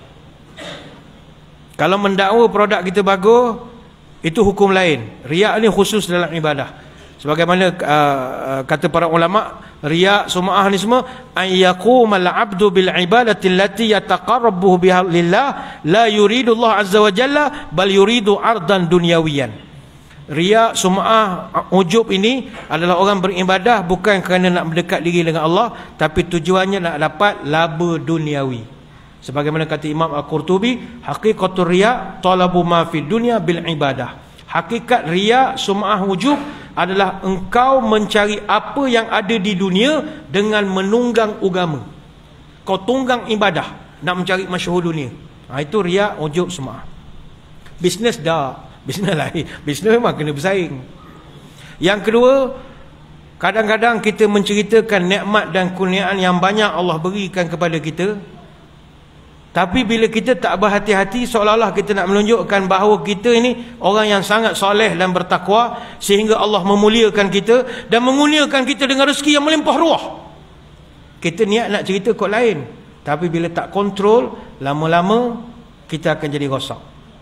Kalau mendakwa produk kita bagus, itu hukum lain. Riak ni khusus dalam ibadah. Sebagaimana uh, kata para ulama, riya, sum'ah ni semua ayyaqumal 'abdu bil ibadati allati yataqarrabu biha lillah la yuridu Allah azza wa jalla bal yuridu ardan dunyawiyan. Riya, sum'ah, ujub ini adalah orang beribadah bukan kerana nak mendekat diri dengan Allah, tapi tujuannya nak dapat laba duniawi. Sebagaimana kata Imam Al-Qurtubi, haqiqatul riya talabu ma fid dunya bil ibadah. Hakikat riya, sum'ah, ujub adalah engkau mencari apa yang ada di dunia dengan menunggang agama. Kau tunggang ibadah nak mencari masyhur dunia. Ha, itu riya, ujub, sum'ah. Bisnes dah, bisnes lain. Bisnes memang kena bersaing. Yang kedua, kadang-kadang kita menceritakan nikmat dan kurniaan yang banyak Allah berikan kepada kita, tapi bila kita tak berhati-hati, seolah-olah kita nak menunjukkan bahawa kita ini orang yang sangat soleh dan bertakwa, sehingga Allah memuliakan kita dan mengurniakan kita dengan rezeki yang melimpah ruah. Kita niat nak cerita kot lain, tapi bila tak kontrol, lama-lama kita akan jadi rosak.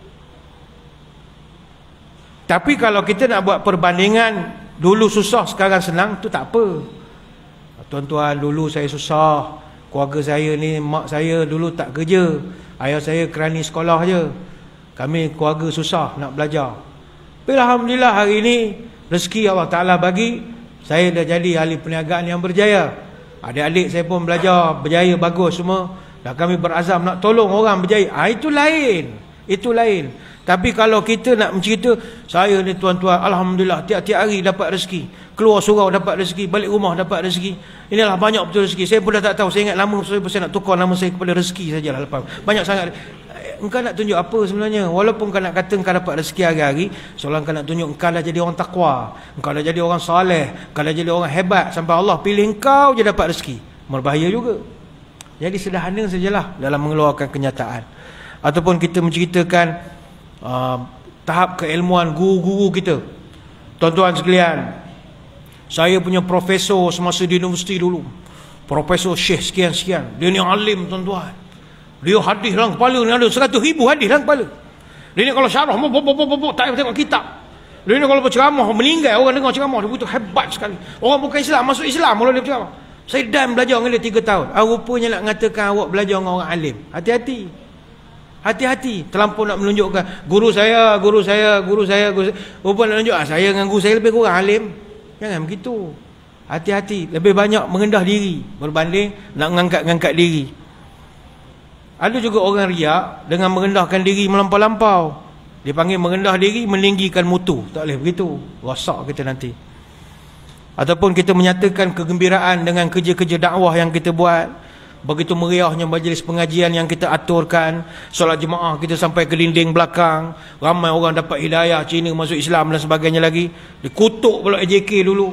Tapi kalau kita nak buat perbandingan, dulu susah sekarang senang, tu tak apa. Tuan-tuan, dulu saya susah, keluarga saya ni, mak saya dulu tak kerja, ayah saya kerani sekolah je, kami keluarga susah nak belajar. Tapi alhamdulillah hari ni rezeki Allah Ta'ala bagi, saya dah jadi ahli perniagaan yang berjaya. Adik-adik saya pun belajar berjaya bagus semua, dan kami berazam nak tolong orang berjaya. Ha, itu lain, itu lain. Tapi kalau kita nak mencerita, saya ni tuan-tuan, alhamdulillah tiap-tiap hari dapat rezeki, keluar surau dapat rezeki, balik rumah dapat rezeki. Inilah banyak betul rezeki. Saya pun dah tak tahu, saya ingat lama saya, saya nak tukar nama saya kepada rezeki sajalah lepas. Banyak sangat. Engkau nak tunjuk apa sebenarnya? Walaupun kau nak kata engkau dapat rezeki hari-hari, seolah engkau nak tunjuk engkau dah jadi orang takwa, engkau dah jadi orang soleh, engkau dah jadi orang hebat, sampai Allah pilih engkau je dapat rezeki. Berbahaya juga. Jadi sederhana sajalah dalam mengeluarkan kenyataan. Ataupun kita menceritakan Uh, tahap keilmuan guru-guru kita. Tuan-tuan sekalian, saya punya profesor semasa di universiti dulu, Profesor Syekh sekian-sekian, dia ni alim tuan-tuan, dia hadis dalam kepala ni ada seratus ribu hadis dalam kepala. Dia ni kalau syarah tak payah tengok kitab. Dia ni kalau berceramah meninggal orang dengar ceramah dia, begitu hebat sekali. Orang bukan Islam masuk Islam kalau dia berceramah. Saya dan belajar dengan dia tiga tahun. Ah, rupanya nak mengatakan awak belajar dengan orang alim. Hati-hati. Hati-hati, terlampau nak menunjukkan guru saya, guru saya, guru saya, guru saya. Rupa nak menunjuk, ah, saya dengan guru saya lebih kurang alim. Jangan begitu. Hati-hati, lebih banyak mengendah diri berbanding nak mengangkat-ngangkat diri. Ada juga orang riak dengan merendahkan diri melampau-lampau. Dipanggil merendah diri, meninggikan mutu. Tak boleh begitu, rosak kita nanti. Ataupun kita menyatakan kegembiraan dengan kerja-kerja dakwah yang kita buat. Begitu meriahnya majlis pengajian yang kita aturkan, solat jemaah kita sampai ke dinding belakang, ramai orang dapat hidayah, Cina masuk Islam dan sebagainya lagi. Dikutuk pula A J K dulu.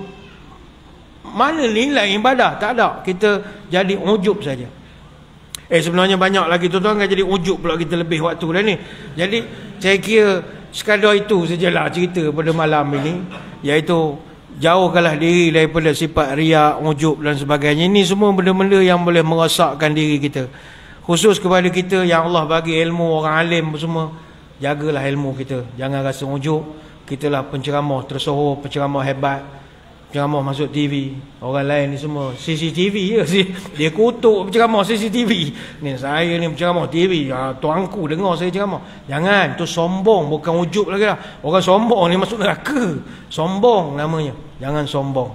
Mana nilai ibadah? Tak ada. Kita jadi ujub saja. Eh sebenarnya banyak lagi tuan-tuan, kan jadi ujub pula kita lebih waktu dah ni. Jadi saya kira sekadar itu sajalah cerita pada malam ini, iaitu jauhkanlah diri daripada sifat riak, ujub dan sebagainya. Ini semua benda-benda yang boleh merosakkan diri kita. Khusus kepada kita yang Allah bagi ilmu, orang alim semua, jagalah ilmu kita. Jangan rasa ujub. Kita lah penceramah tersohor, penceramah hebat, penceramah masuk T V. Orang lain ni semua C C T V je. Dia kutuk penceramah C C T V. Ni saya ni penceramah T V. Ha, tuanku dengar saya ceramah. Jangan, tu sombong, bukan ujub lagi lah. Orang sombong ni masuk neraka. Sombong namanya. Jangan sombong.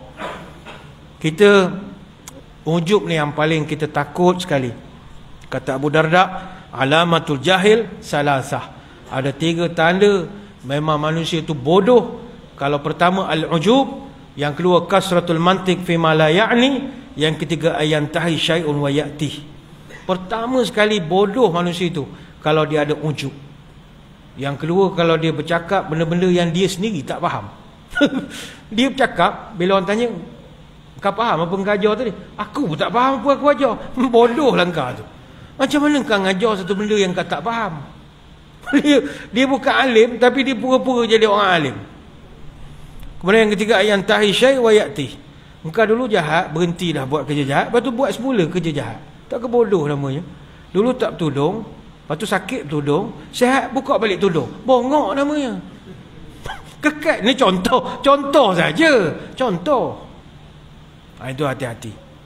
Kita ujub ni yang paling kita takut sekali. Kata Abu Darda, alamatul jahil salasah. Ada tiga tanda memang manusia itu bodoh. Kalau pertama al-ujub, yang kedua kasratul mantiq fi ma la ya'ni, yang ketiga ayantahi syai'un wa ya'ti. Pertama sekali bodoh manusia itu kalau dia ada ujub. Yang kedua kalau dia bercakap benda-benda yang dia sendiri tak faham. Dia bercakap, bila orang tanya, kau faham apa kau ajar tadi? Aku pun tak faham apa aku ajar. Bodohlah kau tu. Macam mana kau ngajar satu benda yang kau tak faham? Dia, dia bukan alim, tapi dia pura-pura jadi orang alim. Kemudian yang ketiga, yang tahi syai' wa ya'ti. Engkau dulu jahat, berhentilah buat kerja jahat, lepas tu buat semula kerja jahat. Tak ke bodoh namanya. Dulu tak tudung, lepas tu sakit tudung, sihat buka balik tudung. Bongok namanya. Kekal. Ini contoh, contoh saja, contoh. Ha, itu hati-hati.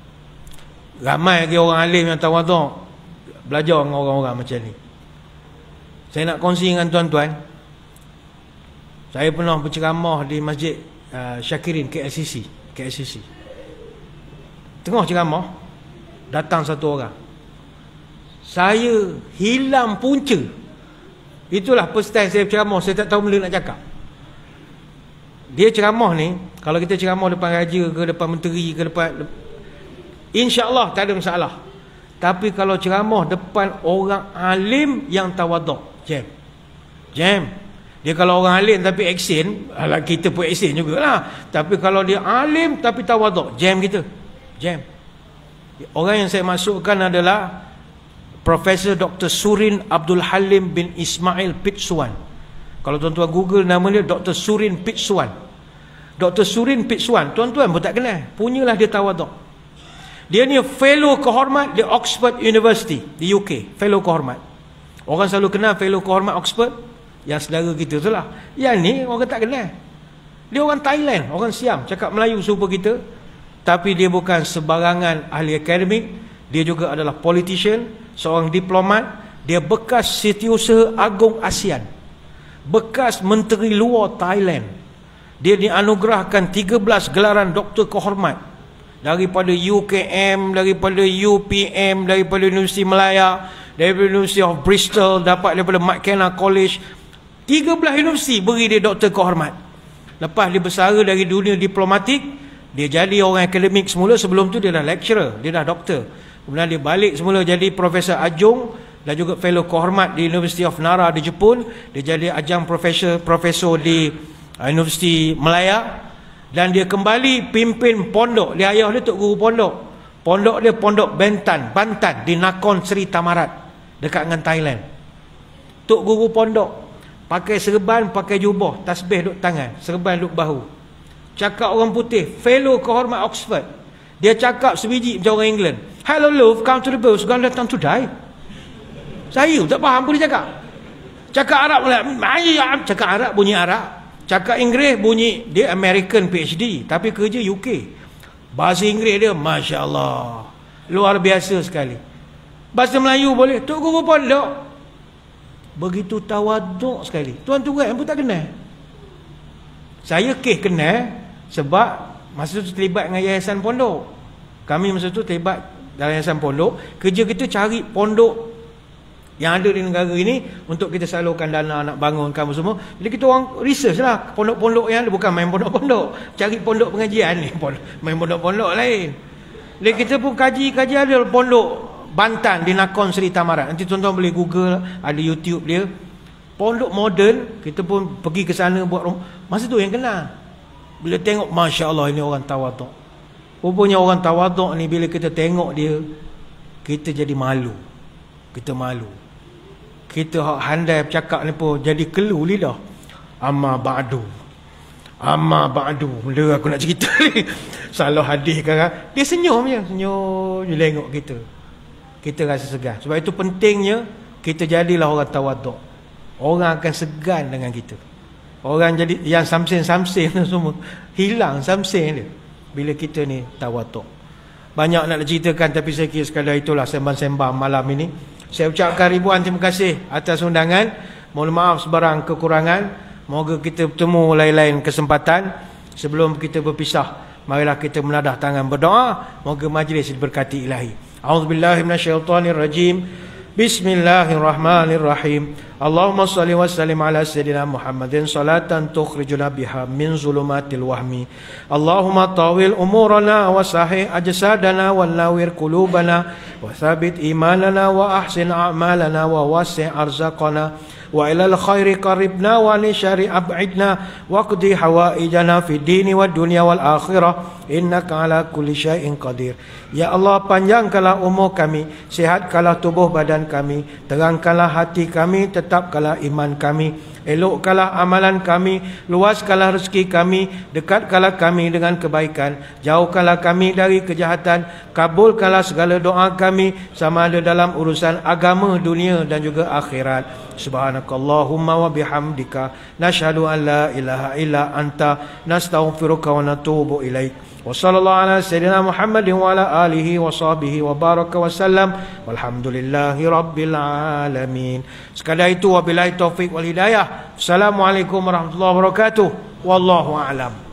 Ramai lagi orang alim yang tawaduk, belajar dengan orang-orang macam ni. Saya nak kongsi dengan tuan-tuan. Saya pernah berceramah di Masjid uh, Syakirin K L C C, K L C C. Tengah ceramah, datang satu orang. Saya hilang punca. Itulah first time saya ceramah, saya tak tahu benda nak cakap. Dia ceramah ni, kalau kita ceramah depan raja ke, depan menteri ke, depan, insya-Allah tak ada masalah. Tapi kalau ceramah depan orang alim yang tawaduk, jam. Jam. Dia kalau orang alim tapi aksen, alah kita pun aksen jugalah. Tapi kalau dia alim tapi tawaduk, jam kita. Jam. Orang yang saya masukkan adalah Profesor Doktor Surin Abdul Halim bin Ismail Pitsuwan. Kalau tuan-tuan Google nama dia Doktor Surin Pitsuwan. Doktor Surin Pitsuwan, tuan-tuan pun tak kenal. Punyalah dia tawaduk. Dia ni fellow kehormat di Oxford University di U K, fellow kehormat. Orang selalu kenal fellow kehormat Oxford, yang saudara kita tu lah. Yang ni orang tak kenal. Dia orang Thailand, orang Siam, cakap Melayu serupa kita. Tapi dia bukan sebarangan ahli akademik. Dia juga adalah politician, seorang diplomat. Dia bekas Setiausaha Agung ASEAN, bekas Menteri Luar Thailand. Dia dianugerahkan tiga belas gelaran doktor kehormat daripada U K M, daripada U P M, daripada Universiti Malaya, daripada University of Bristol, dapat daripada McKenna College. tiga belas universiti beri dia doktor kehormat. Lepas dia bersara dari dunia diplomatik, dia jadi orang akademik semula. Sebelum tu dia dah lecturer, dia dah doktor. Kemudian dia balik semula jadi profesor adjung dan juga fellow kehormat di University of Nara di Jepun. Dia jadi adjang profesor profesor di uh, Universiti Malaya. Dan dia kembali pimpin pondok. Dia ayah dia tok guru pondok. Pondok dia pondok Bentan, Bantan di Nakhon Seri Thammarat dekat dengan Thailand. Tok guru pondok pakai serban, pakai jubah, tasbih duk tangan, serban duk bahu. Cakap orang putih, fellow kehormat Oxford. Dia cakap sebiji macam orang England. Hello love, come to the bus, gonna let to die. Saya tak faham apa dia cakap. Cakap Arab pula, cakap Arab bunyi Arab. Cakap Inggeris bunyi, dia American P H D tapi kerja U K. Bahasa Inggeris dia Masya Allah, luar biasa sekali. Bahasa Melayu boleh, tok guru pondok. Begitu tawaduk sekali. Tuan-tuan pun tak kenal. Saya kes kenal sebab masa tu terlibat dengan yayasan pondok. Kami masa tu terlibat dalam yayasan pondok. Kerja kita cari pondok yang ada di negara ini untuk kita salurkan dana nak bangun kamu semua. Jadi kita orang research lah pondok-pondok yang ada. Bukan main pondok-pondok, cari pondok pengajian ni. Main pondok-pondok lain. Jadi kita pun kaji-kaji ada pondok Bantan di Nakhon Seri Thammarat. Nanti tuan-tuan boleh Google, ada YouTube dia. Pondok moden, kita pun pergi ke sana buat rumah. Masa tu yang kenal. Bila tengok, Masya Allah, ini orang tawaduk. Rupanya orang tawaduk ni bila kita tengok dia, kita jadi malu. Kita malu. Kita handai bercakap ni pun jadi kelu lidah. Amma ba'du. Amma ba'du. Mula aku nak cerita ni. Salah hadis kan. Dia senyum je. Senyum je tengok kita. Kita rasa segan. Sebab itu pentingnya kita jadilah orang tawaduk. Orang akan segan dengan kita. Orang jadi yang samsen-samsen semua hilang samsen dia bila kita ni tawaduk. Banyak nak ceritakan tapi saya kira sekadar itulah sembang-sembang malam ini. Saya ucapkan ribuan terima kasih atas undangan. Mohon maaf sebarang kekurangan. Moga kita bertemu lain-lain kesempatan. Sebelum kita berpisah, marilah kita menadah tangan berdoa. Moga majlis diberkati ilahi. A'udzubillahi minasyaitonirrajim. Bismillahirrahmanirrahim. Allahumma salli wa sallim ala sayyidina Muhammadin salatan tukhrijuna biha min zulumatil wahmi. Allahumma tawil umurana wa sahih ajsadana wa nawwir qulubana wa thabit imanana wa ahsin a'malana wa wasi' arzaqana wa ilal khairi qaribna wa li syari ab'idna wa qdi hawaijana fid dini wad dunya wal akhirah innaka ala kulli syai'in qadir. Ya Allah, panjangkanlah umur kami, sihatkanlah tubuh badan kami, terangkanlah hati kami, tetapkanlah iman kami, Elokkanlah amalan kami, luaskanlah rezeki kami, dekatkanlah kami dengan kebaikan, jauhkanlah kami dari kejahatan, kabulkanlah segala doa kami sama ada dalam urusan agama, dunia dan juga akhirat. Subhanakallahumma wa bihamdika nashhadu an la ilaha illa anta nastaghfiruka wa natubu ilaik. Wa sallallahu ala sayyidina Muhammadin wa ala alihi wa sahbihi wa baraka wa sallam. Walhamdulillahi rabbil alamin. Sekadar itu, wabillahi taufiq wal hidayah. Assalamualaikum warahmatullahi wabarakatuh. Wallahu a'lam.